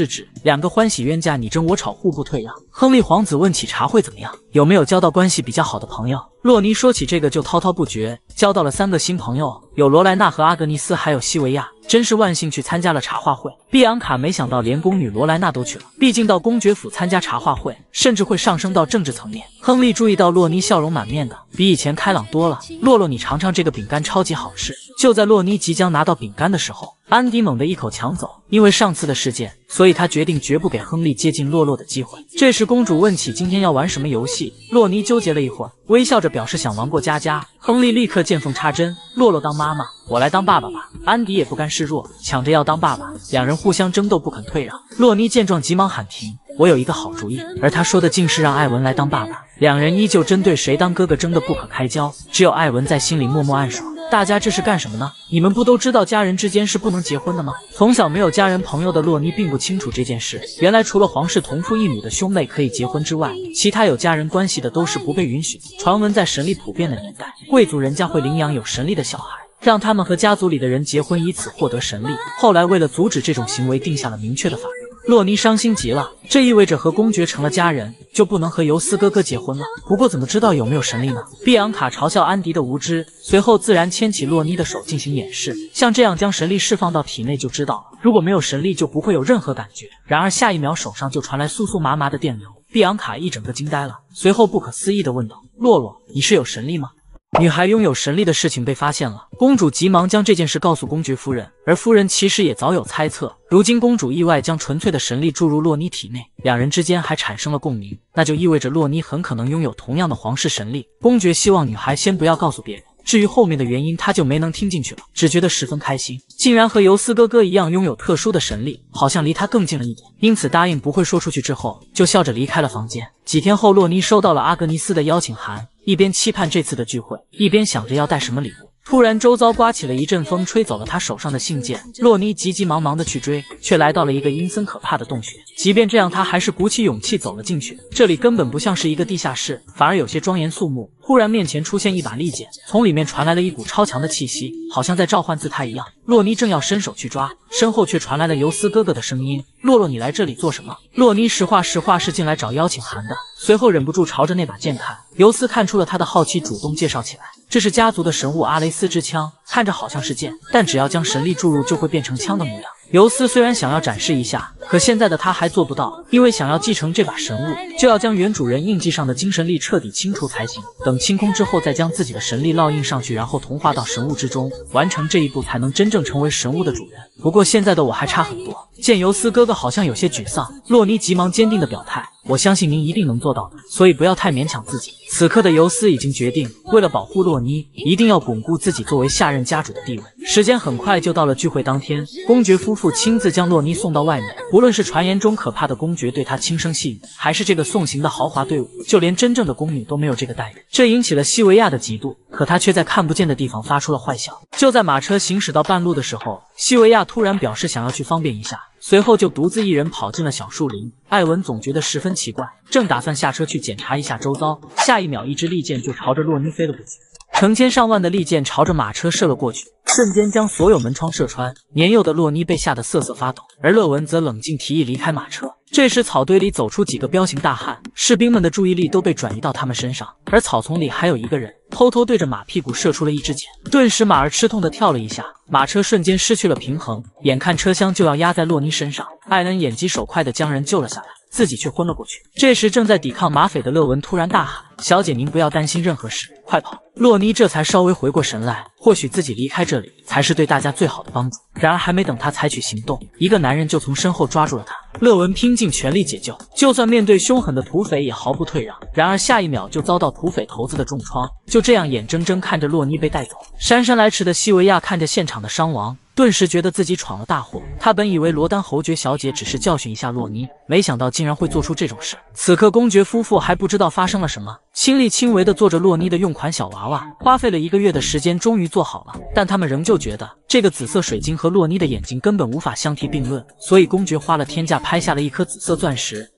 两个欢喜冤家你争我吵，互不退让。亨利皇子问起茶会怎么样，有没有交到关系比较好的朋友。洛尼说起这个就滔滔不绝，交到了3个新朋友，有罗莱纳和阿格尼斯，还有西维亚。真是万幸去参加了茶话会。碧昂卡没想到连宫女罗莱纳都去了，毕竟到公爵府参加茶话会，甚至会上升到政治层面。亨利注意到洛尼笑容满面的，比以前开朗多了。洛洛，你尝尝这个饼干，超级好吃。就在洛尼即将拿到饼干的时候，安迪猛地一口抢走。因为上次的事件，所以他决定绝不给亨利接近洛洛的机会。这时公主问起今天要玩什么游戏，洛尼纠结了一会儿，微笑着表示想玩过家家。亨利立刻见缝插针，洛洛当妈妈，我来当爸爸吧。安迪也不甘示弱，抢着要当爸爸，两人互相争斗，不肯退让。洛尼见状急忙喊停，我有一个好主意。而他说的竟是让艾文来当爸爸。两人依旧针对谁当哥哥争得不可开交，只有艾文在心里默默暗爽。大家这是干什么呢？你们不都知道家人之间是不能结婚的吗？从小没有家人朋友的洛尼并不清楚这件事。原来除了皇室同父异母的兄妹可以结婚之外，其他有家人关系的都是不被允许的。传闻在神力普遍的年代，贵族人家会领养有神力的小孩，让他们和家族里的人结婚，以此获得神力。后来为了阻止这种行为，定下了明确的法律。洛尼伤心极了，这意味着和公爵成了家人，就不能和尤斯哥哥结婚了。不过怎么知道有没有神力呢？碧昂卡嘲笑安迪的无知，随后自然牵起洛尼的手进行演示。像这样将神力释放到体内就知道了，如果没有神力就不会有任何感觉。然而下一秒手上就传来酥酥麻麻的电流，碧昂卡一整个惊呆了，随后不可思议地问道：洛洛，你是有神力吗？女孩拥有神力的事情被发现了，公主急忙将这件事告诉公爵夫人，而夫人其实也早有猜测。如今公主意外将纯粹的神力注入洛尼体内，两人之间还产生了共鸣，那就意味着洛尼很可能拥有同样的皇室神力。公爵希望女孩先不要告诉别人，至于后面的原因他就没能听进去了，只觉得十分开心，竟然和尤斯哥哥一样拥有特殊的神力，好像离他更近了一点，因此答应不会说出去之后，就笑着离开了房间。几天后，洛尼收到了阿格尼斯的邀请函，一边期盼这次的聚会，一边想着要带什么礼物。突然周遭刮起了一阵风，吹走了他手上的信件。洛尼急急忙忙的去追，却来到了一个阴森可怕的洞穴。即便这样，他还是鼓起勇气走了进去。这里根本不像是一个地下室，反而有些庄严肃穆。突然面前出现一把利剑，从里面传来了一股超强的气息，好像在召唤自他一样。洛尼正要伸手去抓，身后却传来了尤斯哥哥的声音：洛洛，你来这里做什么？洛尼实话是进来找邀请函的，随后忍不住朝着那把剑看。尤斯看出了他的好奇，主动介绍起来，这是家族的神物阿雷斯之枪，看着好像是剑，但只要将神力注入就会变成枪的模样。尤斯虽然想要展示一下，可现在的他还做不到，因为想要继承这把神物，就要将原主人印记上的精神力彻底清除才行。等清空之后，再将自己的神力烙印上去，然后同化到神物之中，完成这一步才能真正成为神物的主人。不过现在的我还差很多。见尤斯哥哥好像有些沮丧，洛尼急忙坚定地表态：我相信您一定能做到的，所以不要太勉强自己。此刻的尤斯已经决定，为了保护洛尼，一定要巩固自己作为下任家主的地位。时间很快就到了聚会当天，公爵夫妇亲自将洛尼送到外面。无论是传言中可怕的公爵对他轻声细语，还是这个送行的豪华队伍，就连真正的宫女都没有这个待遇，这引起了西维亚的嫉妒。可他却在看不见的地方发出了坏笑。就在马车行驶到半路的时候，西维亚突然表示想要去方便一下，随后就独自一人跑进了小树林。艾文总觉得十分奇怪，正打算下车去检查一下周遭，下一秒一支利箭就朝着洛尼飞了过去。成千上万的利箭朝着马车射了过去，瞬间将所有门窗射穿。年幼的洛尼被吓得瑟瑟发抖，而勒文则冷静提议离开马车。这时草堆里走出几个彪形大汉，士兵们的注意力都被转移到他们身上，而草丛里还有一个人偷偷对着马屁股射出了一支箭，顿时马儿吃痛的跳了一下，马车瞬间失去了平衡，眼看车厢就要压在洛尼身上。艾恩眼疾手快的将人救了下来，自己却昏了过去。这时正在抵抗马匪的勒文突然大喊：小姐，您不要担心任何事，快跑！洛尼这才稍微回过神来，或许自己离开这里才是对大家最好的帮助。然而还没等他采取行动，一个男人就从身后抓住了他。勒文拼尽全力解救，就算面对凶狠的土匪也毫不退让。然而下一秒就遭到土匪头子的重创，就这样眼睁睁看着洛尼被带走。姗姗来迟的西维亚看着现场的伤亡，顿时觉得自己闯了大祸。他本以为罗丹侯爵小姐只是教训一下洛尼，没想到竟然会做出这种事。此刻公爵夫妇还不知道发生了什么，亲力亲为地做着洛尼的用款小娃娃，花费了1个月的时间终于做好了。但他们仍旧觉得这个紫色水晶和洛尼的眼睛根本无法相提并论，所以公爵花了天价拍下了一颗紫色钻石，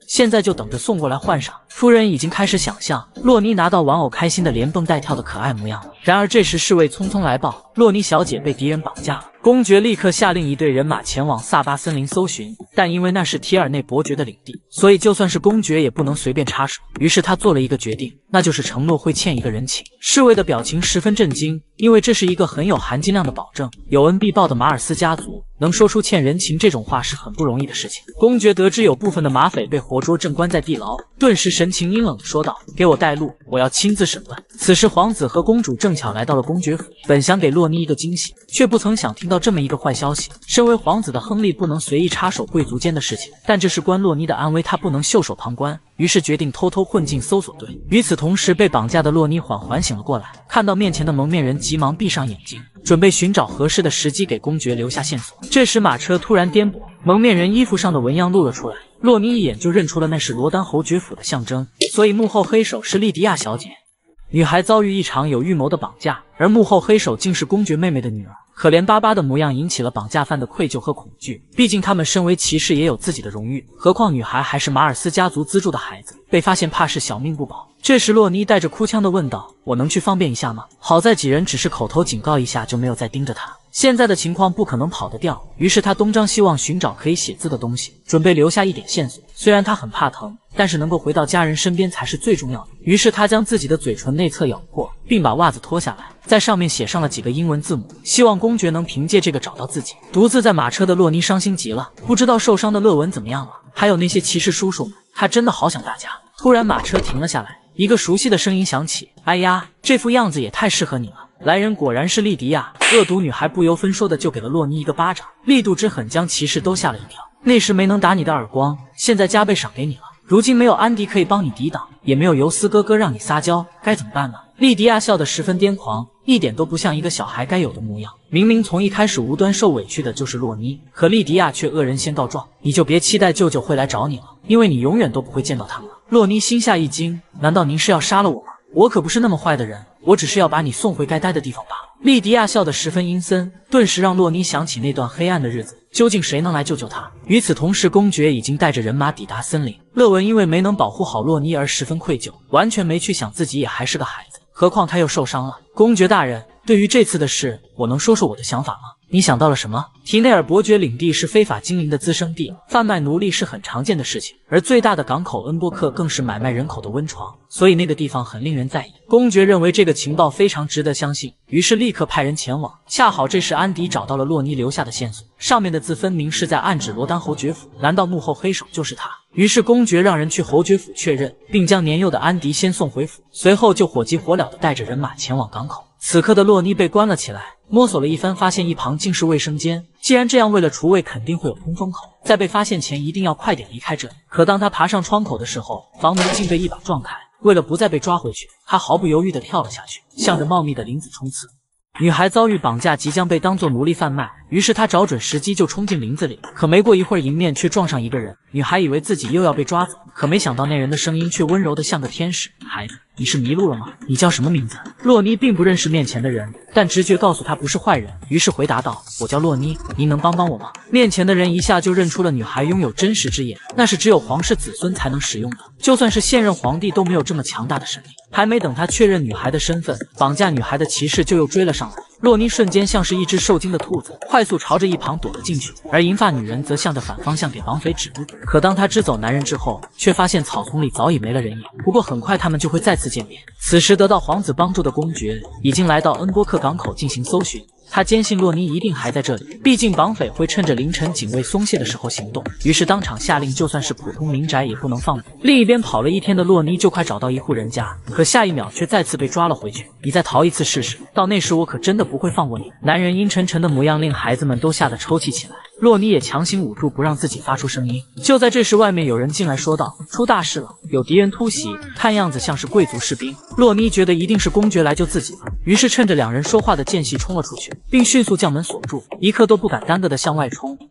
现在就等着送过来换上。夫人已经开始想象洛妮拿到玩偶开心的连蹦带跳的可爱模样了。然而这时侍卫匆匆来报，洛妮小姐被敌人绑架了。公爵立刻下令一队人马前往萨巴森林搜寻，但因为那是提尔内伯爵的领地，所以就算是公爵也不能随便插手。于是他做了一个决定，那就是承诺会欠一个人情。侍卫的表情十分震惊，因为这是一个很有含金量的保证。有恩必报的马尔斯家族能说出欠人情这种话是很不容易的事情。公爵得知有部分的马匪被活捉，正关在地牢，顿时神情阴冷地说道：“给我带路，我要亲自审问。”此时皇子和公主正巧来到了公爵府，本想给洛妮一个惊喜，却不曾想听到这么一个坏消息。身为皇子的亨利不能随意插手贵族间的事情，但这事关洛妮的安危，他不能袖手旁观，于是决定偷偷混进搜索队。与此同时，被绑架的洛妮缓缓醒了过来，看到面前的蒙面人，急忙闭上眼睛，准备寻找合适的时机给公爵留下线索。这时马车突然颠簸，蒙面人衣服上的纹样露了出来，洛妮一眼就认出了那是罗丹侯爵府的象征，所以幕后黑手是莉迪亚小姐。女孩遭遇一场有预谋的绑架，而幕后黑手竟是公爵妹妹的女儿。可怜巴巴的模样引起了绑架犯的愧疚和恐惧，毕竟他们身为骑士也有自己的荣誉，何况女孩还是马尔斯家族资助的孩子，被发现怕是小命不保。这时洛妮带着哭腔的问道：“我能去方便一下吗？”好在几人只是口头警告一下，就没有再盯着他。现在的情况不可能跑得掉，于是他东张西望寻找可以写字的东西，准备留下一点线索。虽然他很怕疼，但是能够回到家人身边才是最重要的。于是他将自己的嘴唇内侧咬破，并把袜子脱下来，在上面写上了几个英文字母，希望公爵能凭借这个找到自己。独自在马车的洛妮伤心极了，不知道受伤的勒文怎么样了，还有那些骑士叔叔们，他真的好想大家。突然马车停了下来，一个熟悉的声音响起：“哎呀，这副样子也太适合你了。”来人果然是莉迪亚，恶毒女孩不由分说的就给了洛妮一个巴掌，力度之狠将骑士都吓了一跳。那时没能打你的耳光，现在加倍赏给你了。如今没有安迪可以帮你抵挡，也没有尤斯哥哥让你撒娇，该怎么办呢？莉迪亚笑得十分癫狂，一点都不像一个小孩该有的模样。明明从一开始无端受委屈的就是洛妮，可莉迪亚却恶人先告状，你就别期待舅舅会来找你了，因为你永远都不会见到他们了。洛妮心下一惊，难道您是要杀了我吗？我可不是那么坏的人，我只是要把你送回该待的地方罢了。莉迪亚笑得十分阴森，顿时让洛妮想起那段黑暗的日子，究竟谁能来救救她？与此同时，公爵已经带着人马抵达森林。勒文因为没能保护好洛妮而十分愧疚，完全没去想自己也还是个孩子，何况他又受伤了。公爵大人，对于这次的事，我能说说我的想法吗？你想到了什么？提内尔伯爵领地是非法经营的滋生地，贩卖奴隶是很常见的事情，而最大的港口恩波克更是买卖人口的温床，所以那个地方很令人在意。公爵认为这个情报非常值得相信，于是立刻派人前往。恰好这时安迪找到了洛妮留下的线索，上面的字分明是在暗指罗丹侯爵府，难道幕后黑手就是他？于是公爵让人去侯爵府确认，并将年幼的安迪先送回府，随后就火急火燎地带着人马前往港口。此刻的洛妮被关了起来，摸索了一番，发现一旁竟是卫生间。既然这样，为了除味，肯定会有通风口，在被发现前一定要快点离开这里。可当他爬上窗口的时候，房门竟被一把撞开。为了不再被抓回去，他毫不犹豫地跳了下去，向着茂密的林子冲刺。女孩遭遇绑架，即将被当作奴隶贩卖，于是她找准时机就冲进林子里。可没过一会儿，迎面却撞上一个人。女孩以为自己又要被抓走，可没想到那人的声音却温柔得像个天使。孩子，你是迷路了吗？你叫什么名字？洛妮并不认识面前的人，但直觉告诉她不是坏人，于是回答道：“我叫洛妮，您能帮帮我吗？”面前的人一下就认出了女孩拥有真实之眼，那是只有皇室子孙才能使用的，就算是现任皇帝都没有这么强大的神力。还没等他确认女孩的身份，绑架女孩的骑士就又追了上来。洛妮瞬间像是一只受惊的兔子，快速朝着一旁躲了进去，而银发女人则向着反方向给绑匪指路。可当她支走男人之后，却发现草丛里早已没了人影。不过很快他们就会再次见面。此时得到皇子帮助的公爵已经来到恩波克港口进行搜寻。他坚信洛妮一定还在这里，毕竟绑匪会趁着凌晨警卫松懈的时候行动，于是当场下令，就算是普通民宅也不能放过。另一边跑了一天的洛妮就快找到一户人家，可下一秒却再次被抓了回去。你再逃一次试试，到那时我可真的不会放过你。男人阴沉沉的模样令孩子们都吓得抽泣起来。洛妮也强行捂住不让自己发出声音。就在这时，外面有人进来说道：“出大事了，有敌人突袭，看样子像是贵族士兵。”洛妮觉得一定是公爵来救自己了，于是趁着两人说话的间隙冲了出去，并迅速将门锁住，一刻都不敢耽搁地向外冲。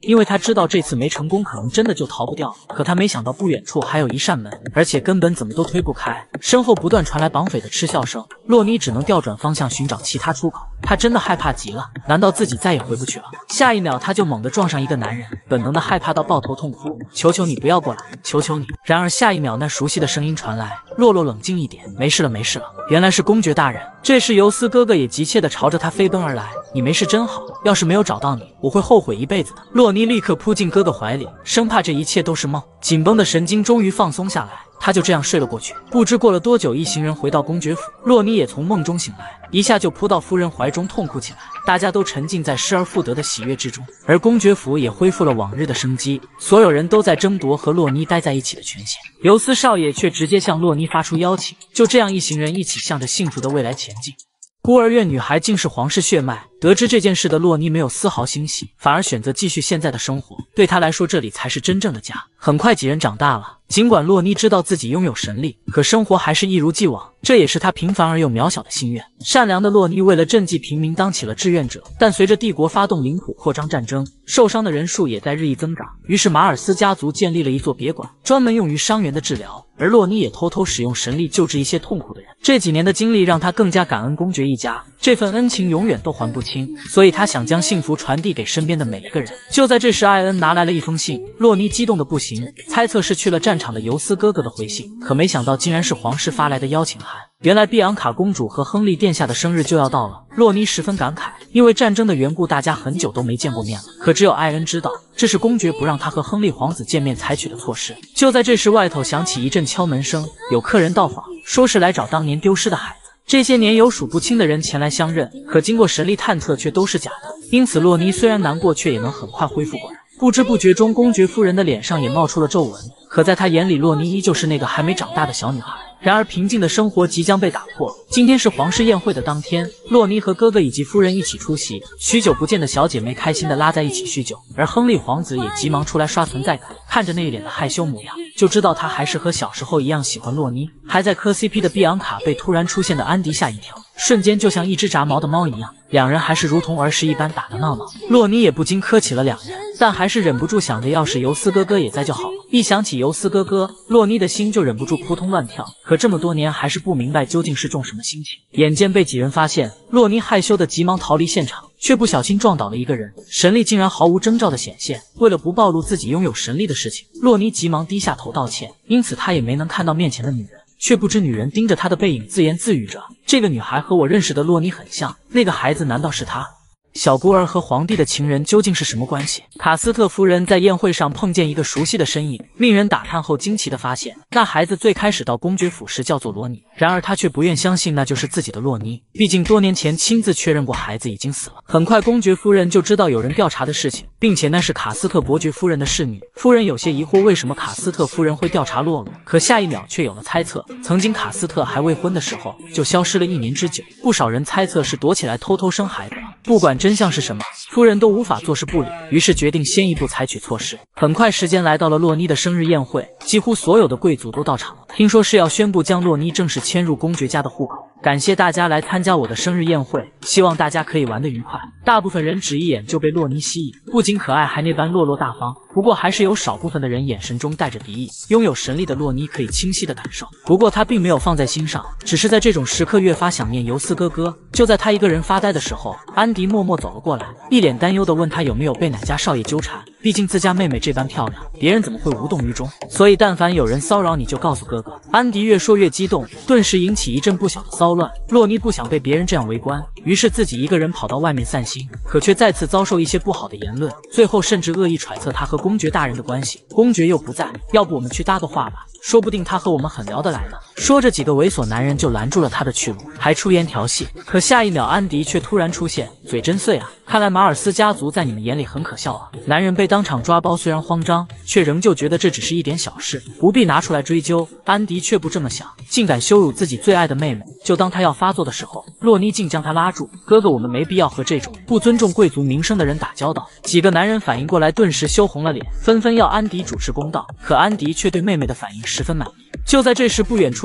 因为他知道这次没成功，可能真的就逃不掉了。可他没想到不远处还有一扇门，而且根本怎么都推不开。身后不断传来绑匪的嗤笑声，洛妮只能调转方向寻找其他出口。他真的害怕极了，难道自己再也回不去了？下一秒他就猛地撞上一个男人，本能的害怕到抱头痛哭：“求求你不要过来，求求你！”然而下一秒那熟悉的声音传来：“洛洛，冷静一点，没事了，没事了。”原来是公爵大人。这时尤斯哥哥也急切地朝着他飞奔而来：“你没事真好，要是没有找到你，我会后悔一辈子的。”洛妮立刻扑进哥哥怀里，生怕这一切都是梦。紧绷的神经终于放松下来，他就这样睡了过去。不知过了多久，一行人回到公爵府，洛妮也从梦中醒来，一下就扑到夫人怀中痛哭起来。大家都沉浸在失而复得的喜悦之中，而公爵府也恢复了往日的生机，所有人都在争夺和洛妮待在一起的权限。尤斯少爷却直接向洛妮发出邀请，就这样一行人一起向着幸福的未来前进。孤儿院女孩竟是皇室血脉，得知这件事的洛妮没有丝毫欣喜，反而选择继续现在的生活。对她来说，这里才是真正的家。很快几人长大了，尽管洛妮知道自己拥有神力，可生活还是一如既往，这也是她平凡而又渺小的心愿。善良的洛妮为了赈济平民当起了志愿者，但随着帝国发动领土扩张战争，受伤的人数也在日益增长。于是马尔斯家族建立了一座别馆，专门用于伤员的治疗。而洛妮也偷偷使用神力救治一些痛苦的人。这几年的经历让他更加感恩公爵一家，这份恩情永远都还不清，所以他想将幸福传递给身边的每一个人。就在这时，艾恩拿来了一封信，洛妮激动的不行，猜测是去了战场的尤斯哥哥的回信，可没想到竟然是皇室发来的邀请函。原来碧昂卡公主和亨利殿下的生日就要到了，洛妮十分感慨，因为战争的缘故，大家很久都没见过面了。可只有艾恩知道，这是公爵不让他和亨利皇子见面采取的措施。就在这时，外头响起一阵敲门声，有客人到访，说是来找当年丢失的孩子。这些年有数不清的人前来相认，可经过神力探测却都是假的，因此洛妮虽然难过，却也能很快恢复过来。不知不觉中，公爵夫人的脸上也冒出了皱纹，可在她眼里，洛妮依旧是那个还没长大的小女孩。然而平静的生活即将被打破。今天是皇室宴会的当天，洛妮和哥哥以及夫人一起出席。许久不见的小姐妹开心地拉在一起叙旧，而亨利皇子也急忙出来刷存在感。看着那一脸的害羞模样，就知道他还是和小时候一样喜欢洛妮。还在磕 CP 的碧昂卡被突然出现的安迪吓一跳，瞬间就像一只炸毛的猫一样，两人还是如同儿时一般打打闹闹。洛妮也不禁磕起了两人，但还是忍不住想着要是尤斯哥哥也在就好了。一想起尤斯哥哥，洛妮的心就忍不住扑通乱跳。可这么多年还是不明白究竟是种什么心情。眼见被几人发现，洛妮害羞的急忙逃离现场，却不小心撞倒了一个人，神力竟然毫无征兆的显现。为了不暴露自己拥有神力的事情，洛妮急忙低下头道歉，因此她也没能看到面前的女人。却不知女人盯着她的背影自言自语着，这个女孩和我认识的洛妮很像，那个孩子难道是她？小孤儿和皇帝的情人究竟是什么关系？卡斯特夫人在宴会上碰见一个熟悉的身影，令人打探后惊奇地发现，那孩子最开始到公爵府时叫做罗尼，然而他却不愿相信那就是自己的洛妮，毕竟多年前亲自确认过孩子已经死了。很快公爵夫人就知道有人调查的事情，并且那是卡斯特伯爵夫人的侍女。夫人有些疑惑为什么卡斯特夫人会调查洛洛，可下一秒却有了猜测，曾经卡斯特还未婚的时候就消失了1年之久，不少人猜测是躲起来偷偷生孩子了。不管真相是什么，夫人都无法坐视不理，于是决定先一步采取措施。很快时间来到了洛妮的生日宴会，几乎所有的贵族都到场了，听说是要宣布将洛妮正式迁入公爵家的户口。感谢大家来参加我的生日宴会，希望大家可以玩得愉快。大部分人只一眼就被洛妮吸引，不仅可爱还那般落落大方，不过还是有少部分的人眼神中带着敌意。拥有神力的洛妮可以清晰地感受，不过她并没有放在心上，只是在这种时刻越发想念尤斯哥哥。就在她一个人发呆的时候，安迪默默走了过来，一脸担忧地问她有没有被哪家少爷纠缠，毕竟自家妹妹这般漂亮，别人怎么会无动于衷？所以但凡有人骚扰你就告诉哥哥。安迪越说越激动，顿时引起一阵不小的骚乱。洛妮不想被别人这样围观，于是自己一个人跑到外面散心，可却再次遭受一些不好的言论，最后甚至恶意揣测他和公爵大人的关系。公爵又不在，要不我们去搭个话吧，说不定他和我们很聊得来呢。说着几个猥琐男人就拦住了他的去路，还出言调戏。可下一秒安迪却突然出现，嘴真碎啊，看来马尔斯家族在你们眼里很可笑啊。男人被当场抓包，虽然慌张，却仍旧觉得这只是一点小事，不必拿出来追究。安迪却不这么想，竟敢羞辱自己最爱的妹妹。就当他要发作的时候，洛妮竟将他拉住，哥哥，我们没必要和这种不尊重贵族名声的人打交道。几个男人反应过来，顿时羞红了脸，纷纷要安迪主持公道。可安迪却对妹妹的反应十分满意。就在这时，不远处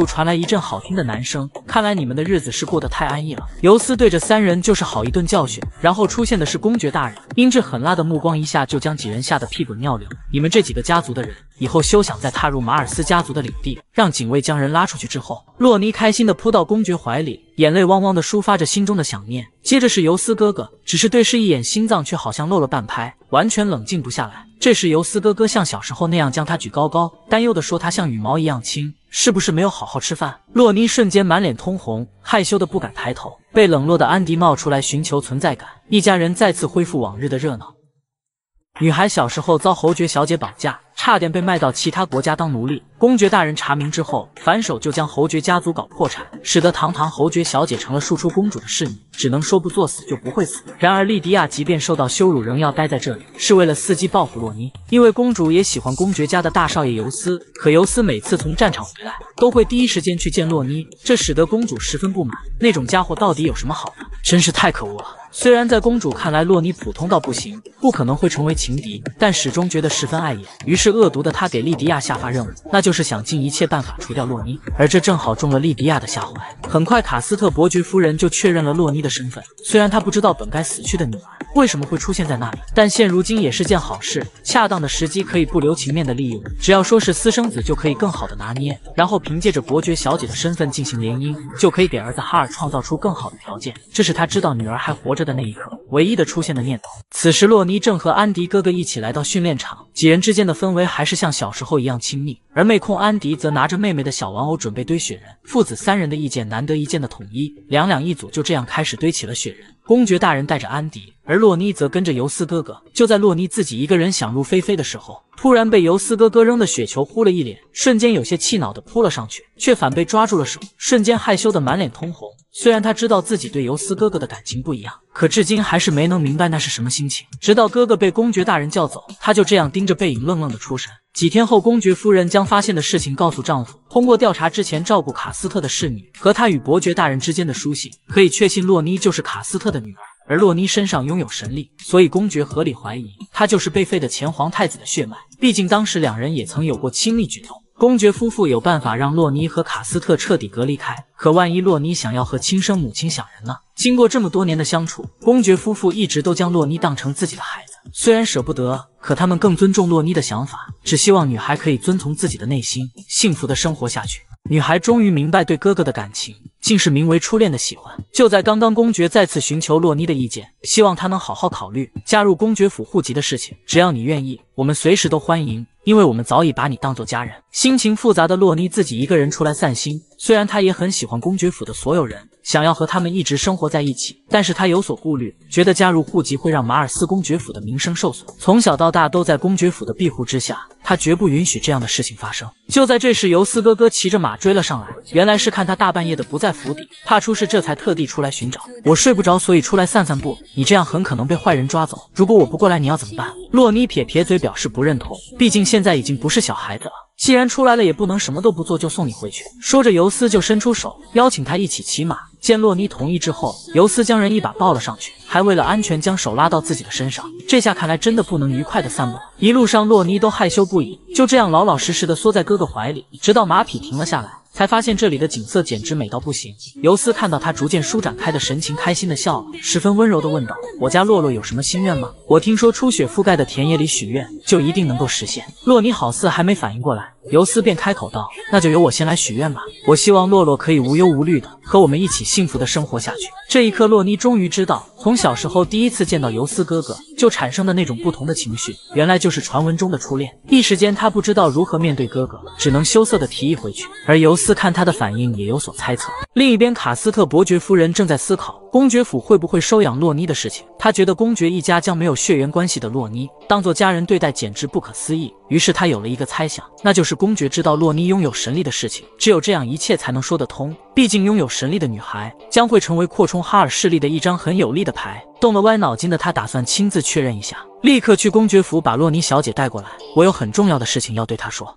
处传来一阵好听的男声，看来你们的日子是过得太安逸了。尤斯对着三人就是好一顿教训，然后出现的是公爵大人，阴鸷狠辣的目光一下就将几人吓得屁滚尿流。你们这几个家族的人，以后休想再踏入马尔斯家族的领地。让警卫将人拉出去之后，洛妮开心地扑到公爵怀里，眼泪汪汪地抒发着心中的想念。接着是尤斯哥哥，只是对视一眼，心脏却好像漏了半拍，完全冷静不下来。这时尤斯哥哥像小时候那样将他举高高，担忧地说他像羽毛一样轻，是不是没有好好吃饭？洛妮瞬间满脸通红，害羞的不敢抬头。被冷落的安迪冒出来寻求存在感，一家人再次恢复往日的热闹。女孩小时候遭侯爵小姐绑架，差点被卖到其他国家当奴隶。公爵大人查明之后，反手就将侯爵家族搞破产，使得堂堂侯爵小姐成了庶出公主的侍女，只能说不作死就不会死。然而莉迪亚即便受到羞辱，仍要待在这里，是为了伺机报复洛妮。因为公主也喜欢公爵家的大少爷尤斯，可尤斯每次从战场回来，都会第一时间去见洛妮，这使得公主十分不满。那种家伙到底有什么好的？真是太可恶了。虽然在公主看来洛妮普通到不行，不可能会成为情敌，但始终觉得十分碍眼。于是恶毒的她给莉迪亚下发任务，那就是想尽一切办法除掉洛妮，而这正好中了莉迪亚的下怀。很快卡斯特伯爵夫人就确认了洛妮的身份，虽然她不知道本该死去的女儿为什么会出现在那里，但现如今也是件好事，恰当的时机可以不留情面的利用，只要说是私生子就可以更好的拿捏，然后凭借着伯爵小姐的身份进行联姻，就可以给儿子哈尔创造出更好的条件。这是他知道女儿还活着的那一刻唯一的出现的念头。此时洛妮正和安迪哥哥一起来到训练场，几人之间的氛围还是像小时候一样亲密，而妹控安迪则拿着妹妹的小玩偶准备堆雪人。父子三人的意见难得一见的统一，两两一组就这样开始堆起了雪人。公爵大人带着安迪，而洛妮则跟着尤斯哥哥。就在洛妮自己一个人想入非非的时候，突然被尤斯哥哥扔的雪球呼了一脸，瞬间有些气恼的扑了上去，却反被抓住了手，瞬间害羞的满脸通红。虽然他知道自己对尤斯哥哥的感情不一样，可至今还是没能明白那是什么心情。直到哥哥被公爵大人叫走，他就这样盯着背影愣愣的出神。几天后，公爵夫人将发现的事情告诉丈夫。通过调查之前照顾卡斯特的侍女和他与伯爵大人之间的书信，可以确信洛妮就是卡斯特的女儿。而洛妮身上拥有神力，所以公爵合理怀疑她就是被废的前皇太子的血脉。毕竟当时两人也曾有过亲密举动。公爵夫妇有办法让洛妮和卡斯特彻底隔离开，可万一洛妮想要和亲生母亲想人呢？经过这么多年的相处，公爵夫妇一直都将洛妮当成自己的孩子，虽然舍不得，可他们更尊重洛妮的想法，只希望女孩可以遵从自己的内心，幸福的生活下去。女孩终于明白对哥哥的感情竟是名为初恋的喜欢。就在刚刚，公爵再次寻求洛妮的意见，希望她能好好考虑加入公爵府户籍的事情。只要你愿意，我们随时都欢迎，因为我们早已把你当作家人。心情复杂的洛妮自己一个人出来散心，虽然她也很喜欢公爵府的所有人，想要和他们一直生活在一起，但是她有所顾虑，觉得加入户籍会让马尔斯公爵府的名声受损。从小到大都在公爵府的庇护之下，她绝不允许这样的事情发生。就在这时，尤斯哥哥骑着马追了上来，原来是看他大半夜的不在府邸，怕出事，这才特地出来寻找。我睡不着，所以出来散散步，你这样很可能被坏人抓走，如果我不过来，你要怎么办？洛妮撇撇嘴表示不认同，毕竟现在已经不是小孩子了，既然出来了，也不能什么都不做就送你回去。说着，尤斯就伸出手邀请他一起骑马。见洛妮同意之后，尤斯将人一把抱了上去，还为了安全将手拉到自己的身上。这下看来真的不能愉快的散步。一路上洛妮都害羞不已，就这样老老实实的缩在哥哥怀里，直到马匹停了下来，才发现这里的景色简直美到不行。尤斯看到他逐渐舒展开的神情，开心的笑了，十分温柔的问道：“我家洛洛有什么心愿吗？我听说初雪覆盖的田野里许愿，就一定能够实现。”洛妮好似还没反应过来，尤斯便开口道：“那就由我先来许愿吧。我希望洛洛可以无忧无虑的和我们一起幸福的生活下去。”这一刻，洛妮终于知道，从小时候第一次见到尤斯哥哥就产生的那种不同的情绪，原来就是传闻中的初恋。一时间，他不知道如何面对哥哥，只能羞涩的提议回去。而尤斯看他的反应，也有所猜测。另一边，卡斯特伯爵夫人正在思考公爵府会不会收养洛妮的事情。他觉得公爵一家将没有血缘关系的洛妮当作家人对待，简直不可思议。于是他有了一个猜想，那就是公爵知道洛妮拥有神力的事情，只有这样一切才能说得通。毕竟拥有神力的女孩将会成为扩充哈尔势力的一张很有力的牌。动了歪脑筋的他打算亲自确认一下，立刻去公爵府把洛妮小姐带过来，我有很重要的事情要对她说。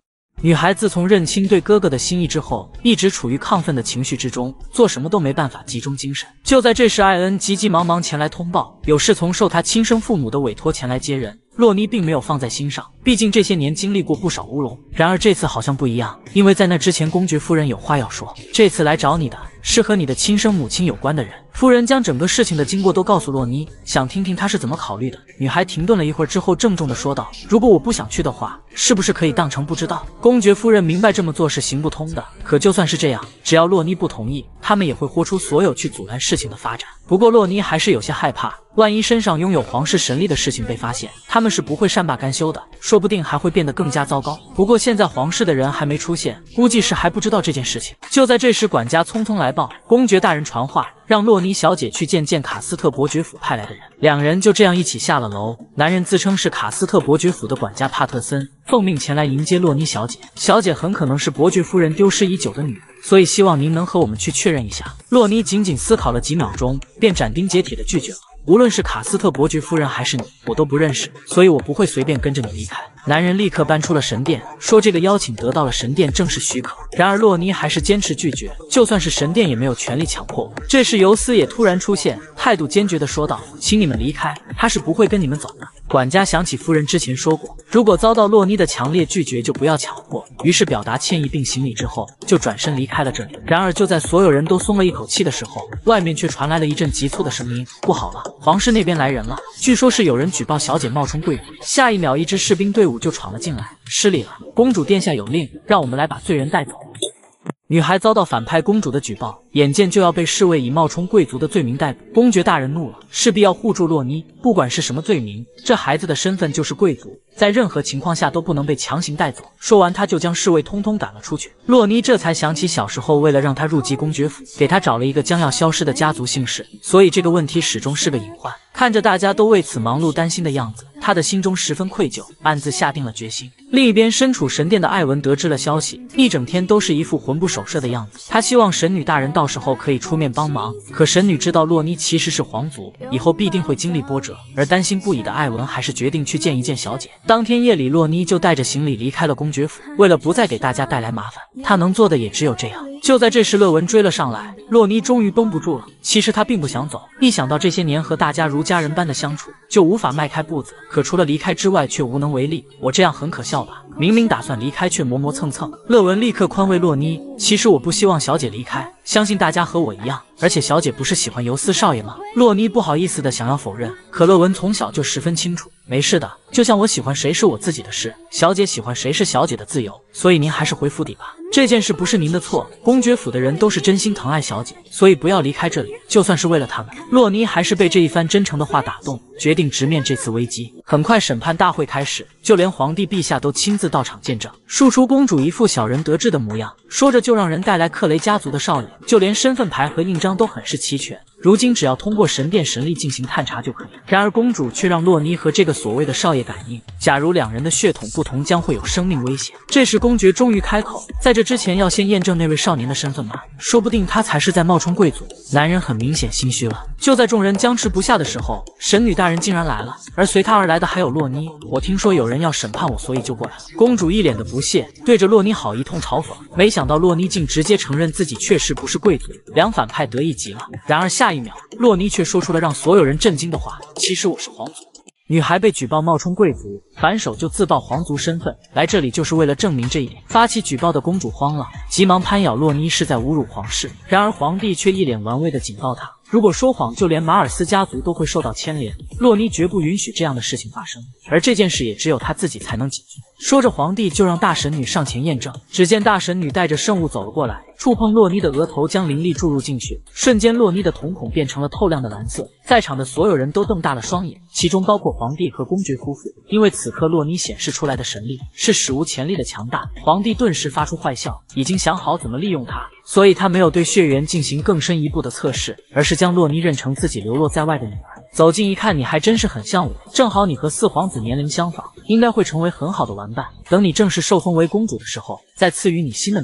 女孩自从认清对哥哥的心意之后，一直处于亢奋的情绪之中，做什么都没办法集中精神。就在这时，艾恩急急忙忙前来通报，有事从受他亲生父母的委托前来接人。洛妮并没有放在心上，毕竟这些年经历过不少乌龙。然而这次好像不一样，因为在那之前，公爵夫人有话要说。这次来找你的是和你的亲生母亲有关的人。夫人将整个事情的经过都告诉洛妮，想听听她是怎么考虑的。女孩停顿了一会儿之后，郑重地说道：“如果我不想去的话，是不是可以当成不知道？”公爵夫人明白这么做是行不通的，可就算是这样，只要洛妮不同意，他们也会豁出所有去阻拦事情的发展。不过洛妮还是有些害怕，万一身上拥有皇室神力的事情被发现，他们是不会善罢甘休的，说不定还会变得更加糟糕。不过现在皇室的人还没出现，估计是还不知道这件事情。就在这时，管家匆匆来报，公爵大人传话，让洛妮小姐去见卡斯特伯爵府派来的人。两人就这样一起下了楼。男人自称是卡斯特伯爵府的管家帕特森，奉命前来迎接洛妮小姐。小姐很可能是伯爵夫人丢失已久的女人，所以希望您能和我们去确认一下。洛妮仅仅思考了几秒钟，便斩钉截铁地拒绝了。无论是卡斯特伯爵夫人还是你，我都不认识，所以我不会随便跟着你离开。男人立刻搬出了神殿，说这个邀请得到了神殿正式许可。然而洛妮还是坚持拒绝，就算是神殿也没有权利强迫我。这时尤斯也突然出现，态度坚决地说道：“请你们离开，他是不会跟你们走的。”管家想起夫人之前说过，如果遭到洛妮的强烈拒绝，就不要强迫，于是表达歉意并行礼之后，就转身离开了这里。然而就在所有人都松了一口气的时候，外面却传来了一阵急促的声音：“不好了，皇室那边来人了，据说是有人举报小姐冒充贵族。”下一秒，一支士兵队伍就闯了进来。失礼了，公主殿下有令，让我们来把罪人带走。女孩遭到反派公主的举报，眼见就要被侍卫以冒充贵族的罪名逮捕。公爵大人怒了，势必要护住洛妮，不管是什么罪名，这孩子的身份就是贵族，在任何情况下都不能被强行带走。说完，他就将侍卫通通赶了出去。洛妮这才想起小时候为了让他入籍公爵府，给他找了一个将要消失的家族姓氏，所以这个问题始终是个隐患。看着大家都为此忙碌担心的样子，他的心中十分愧疚，暗自下定了决心。另一边，身处神殿的艾文得知了消息，一整天都是一副魂不守舍的样子。他希望神女大人到时候可以出面帮忙，可神女知道洛妮其实是皇族，以后必定会经历波折，而担心不已的艾文还是决定去见一见小姐。当天夜里，洛妮就带着行李离开了公爵府，为了不再给大家带来麻烦，他能做的也只有这样。就在这时，勒文追了上来，洛妮终于绷不住了。其实他并不想走，一想到这些年和大家如家人般的相处，就无法迈开步子，可除了离开之外却无能为力。我这样很可笑吧？明明打算离开，却磨磨蹭蹭。勒文立刻宽慰洛妮，其实我不希望小姐离开，相信大家和我一样，而且小姐不是喜欢尤斯少爷吗？洛妮不好意思的想要否认，可勒文从小就十分清楚，没事的，就像我喜欢谁是我自己的事，小姐喜欢谁是小姐的自由，所以您还是回府邸吧。这件事不是您的错，公爵府的人都是真心疼爱小姐，所以不要离开这里，就算是为了他们。洛妮还是被这一番真诚的话打动，决定直面这次危机。很快审判大会开始，就连皇帝陛下都亲自到场见证。庶出公主一副小人得志的模样，说着就让人带来克雷家族的少爷，就连身份牌和印章都很是齐全。如今只要通过神殿神力进行探查就可以。然而公主却让洛妮和这个所谓的少爷感应，假如两人的血统不同，将会有生命危险。这时公爵终于开口，在这之前要先验证那位少年的身份吗？说不定他才是在冒充贵族。男人很明显心虚了。就在众人僵持不下的时候，神女大人竟然来了，而随她而来的还有洛妮。我听说有人要审判我，所以就过来了。公主一脸的不屑，对着洛妮好一通嘲讽，没想到洛妮竟直接承认自己确实不是贵族，两反派得意极了。然而下一秒，洛妮却说出了让所有人震惊的话：其实我是皇族。女孩被举报冒充贵族，反手就自曝皇族身份，来这里就是为了证明这一点。发起举报的公主慌了，急忙攀咬洛妮是在侮辱皇室。然而皇帝却一脸玩味的警告她，如果说谎，就连马尔斯家族都会受到牵连，洛妮绝不允许这样的事情发生，而这件事也只有她自己才能解决。说着，皇帝就让大神女上前验证。只见大神女带着圣物走了过来，触碰洛妮的额头，将灵力注入进去，瞬间洛妮的瞳孔变成了透亮的蓝色。在场的所有人都瞪大了双眼，其中包括皇帝和公爵夫妇，因为此刻洛妮显示出来的神力是史无前例的强大。皇帝顿时发出坏笑，已经想好怎么利用她，所以他没有对血缘进行更深一步的测试，而是将洛妮认成自己流落在外的女儿。走近一看，你还真是很像我，正好你和四皇子年龄相仿，应该会成为很好的玩伴。等你正式受封为公主的时候，再赐予你新的名字吧。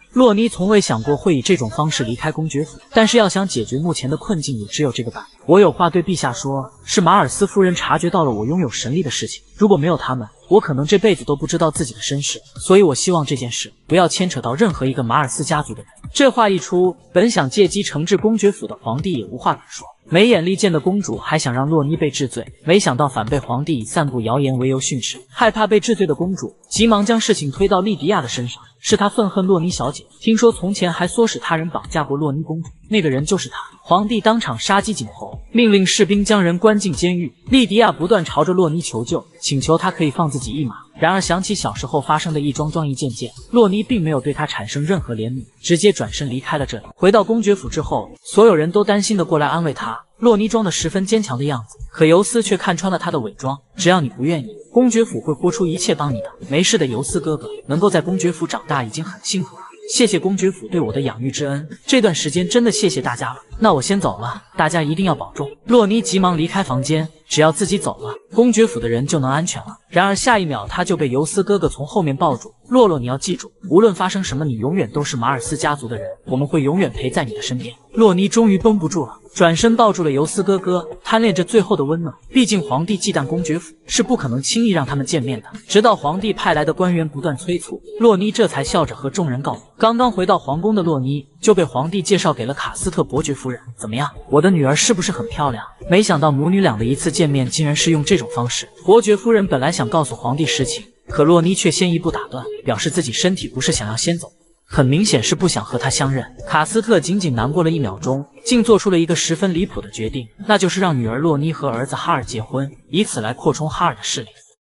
洛妮从未想过会以这种方式离开公爵府，但是要想解决目前的困境，也只有这个办法。我有话对陛下说，是马尔斯夫人察觉到了我拥有神力的事情，如果没有他们，我可能这辈子都不知道自己的身世，所以我希望这件事不要牵扯到任何一个马尔斯家族的人。这话一出，本想借机惩治公爵府的皇帝也无话可说。没眼力见的公主还想让洛妮被治罪，没想到反被皇帝以散布谣言为由训斥。害怕被治罪的公主急忙将事情推到莉迪亚的身上，是她愤恨洛妮小姐，听说从前还唆使他人绑架过洛妮公主，那个人就是她。皇帝当场杀鸡儆猴，命令士兵将人关进监狱。莉迪亚不断朝着洛妮求救，请求她可以放自己一马。然而想起小时候发生的一桩一件件，洛妮并没有对她产生任何怜悯，直接转身离开了这里。回到公爵府之后，所有人都担心的过来安慰她。洛妮装得十分坚强的样子，可尤斯却看穿了她的伪装。只要你不愿意，公爵府会豁出一切帮你的。没事的，尤斯哥哥，能够在公爵府长大已经很幸福了。谢谢公爵府对我的养育之恩，这段时间真的谢谢大家了。那我先走了，大家一定要保重。洛妮急忙离开房间，只要自己走了，公爵府的人就能安全了。然而下一秒，他就被尤斯哥哥从后面抱住。洛洛，你要记住，无论发生什么，你永远都是马尔斯家族的人，我们会永远陪在你的身边。洛妮终于绷不住了，转身抱住了尤斯哥哥，贪恋着最后的温暖。毕竟皇帝忌惮公爵府，是不可能轻易让他们见面的。直到皇帝派来的官员不断催促，洛妮这才笑着和众人告别。刚刚回到皇宫的洛妮就被皇帝介绍给了卡斯特伯爵夫人。怎么样，我的女儿是不是很漂亮？没想到母女俩的一次见面竟然是用这种方式。伯爵夫人本来想告诉皇帝实情，可洛妮却先一步打断，表示自己身体不适，想要先走。很明显是不想和他相认。卡斯特仅仅难过了1秒钟，竟做出了一个十分离谱的决定，那就是让女儿洛妮和儿子哈尔结婚，以此来扩充哈尔的势力。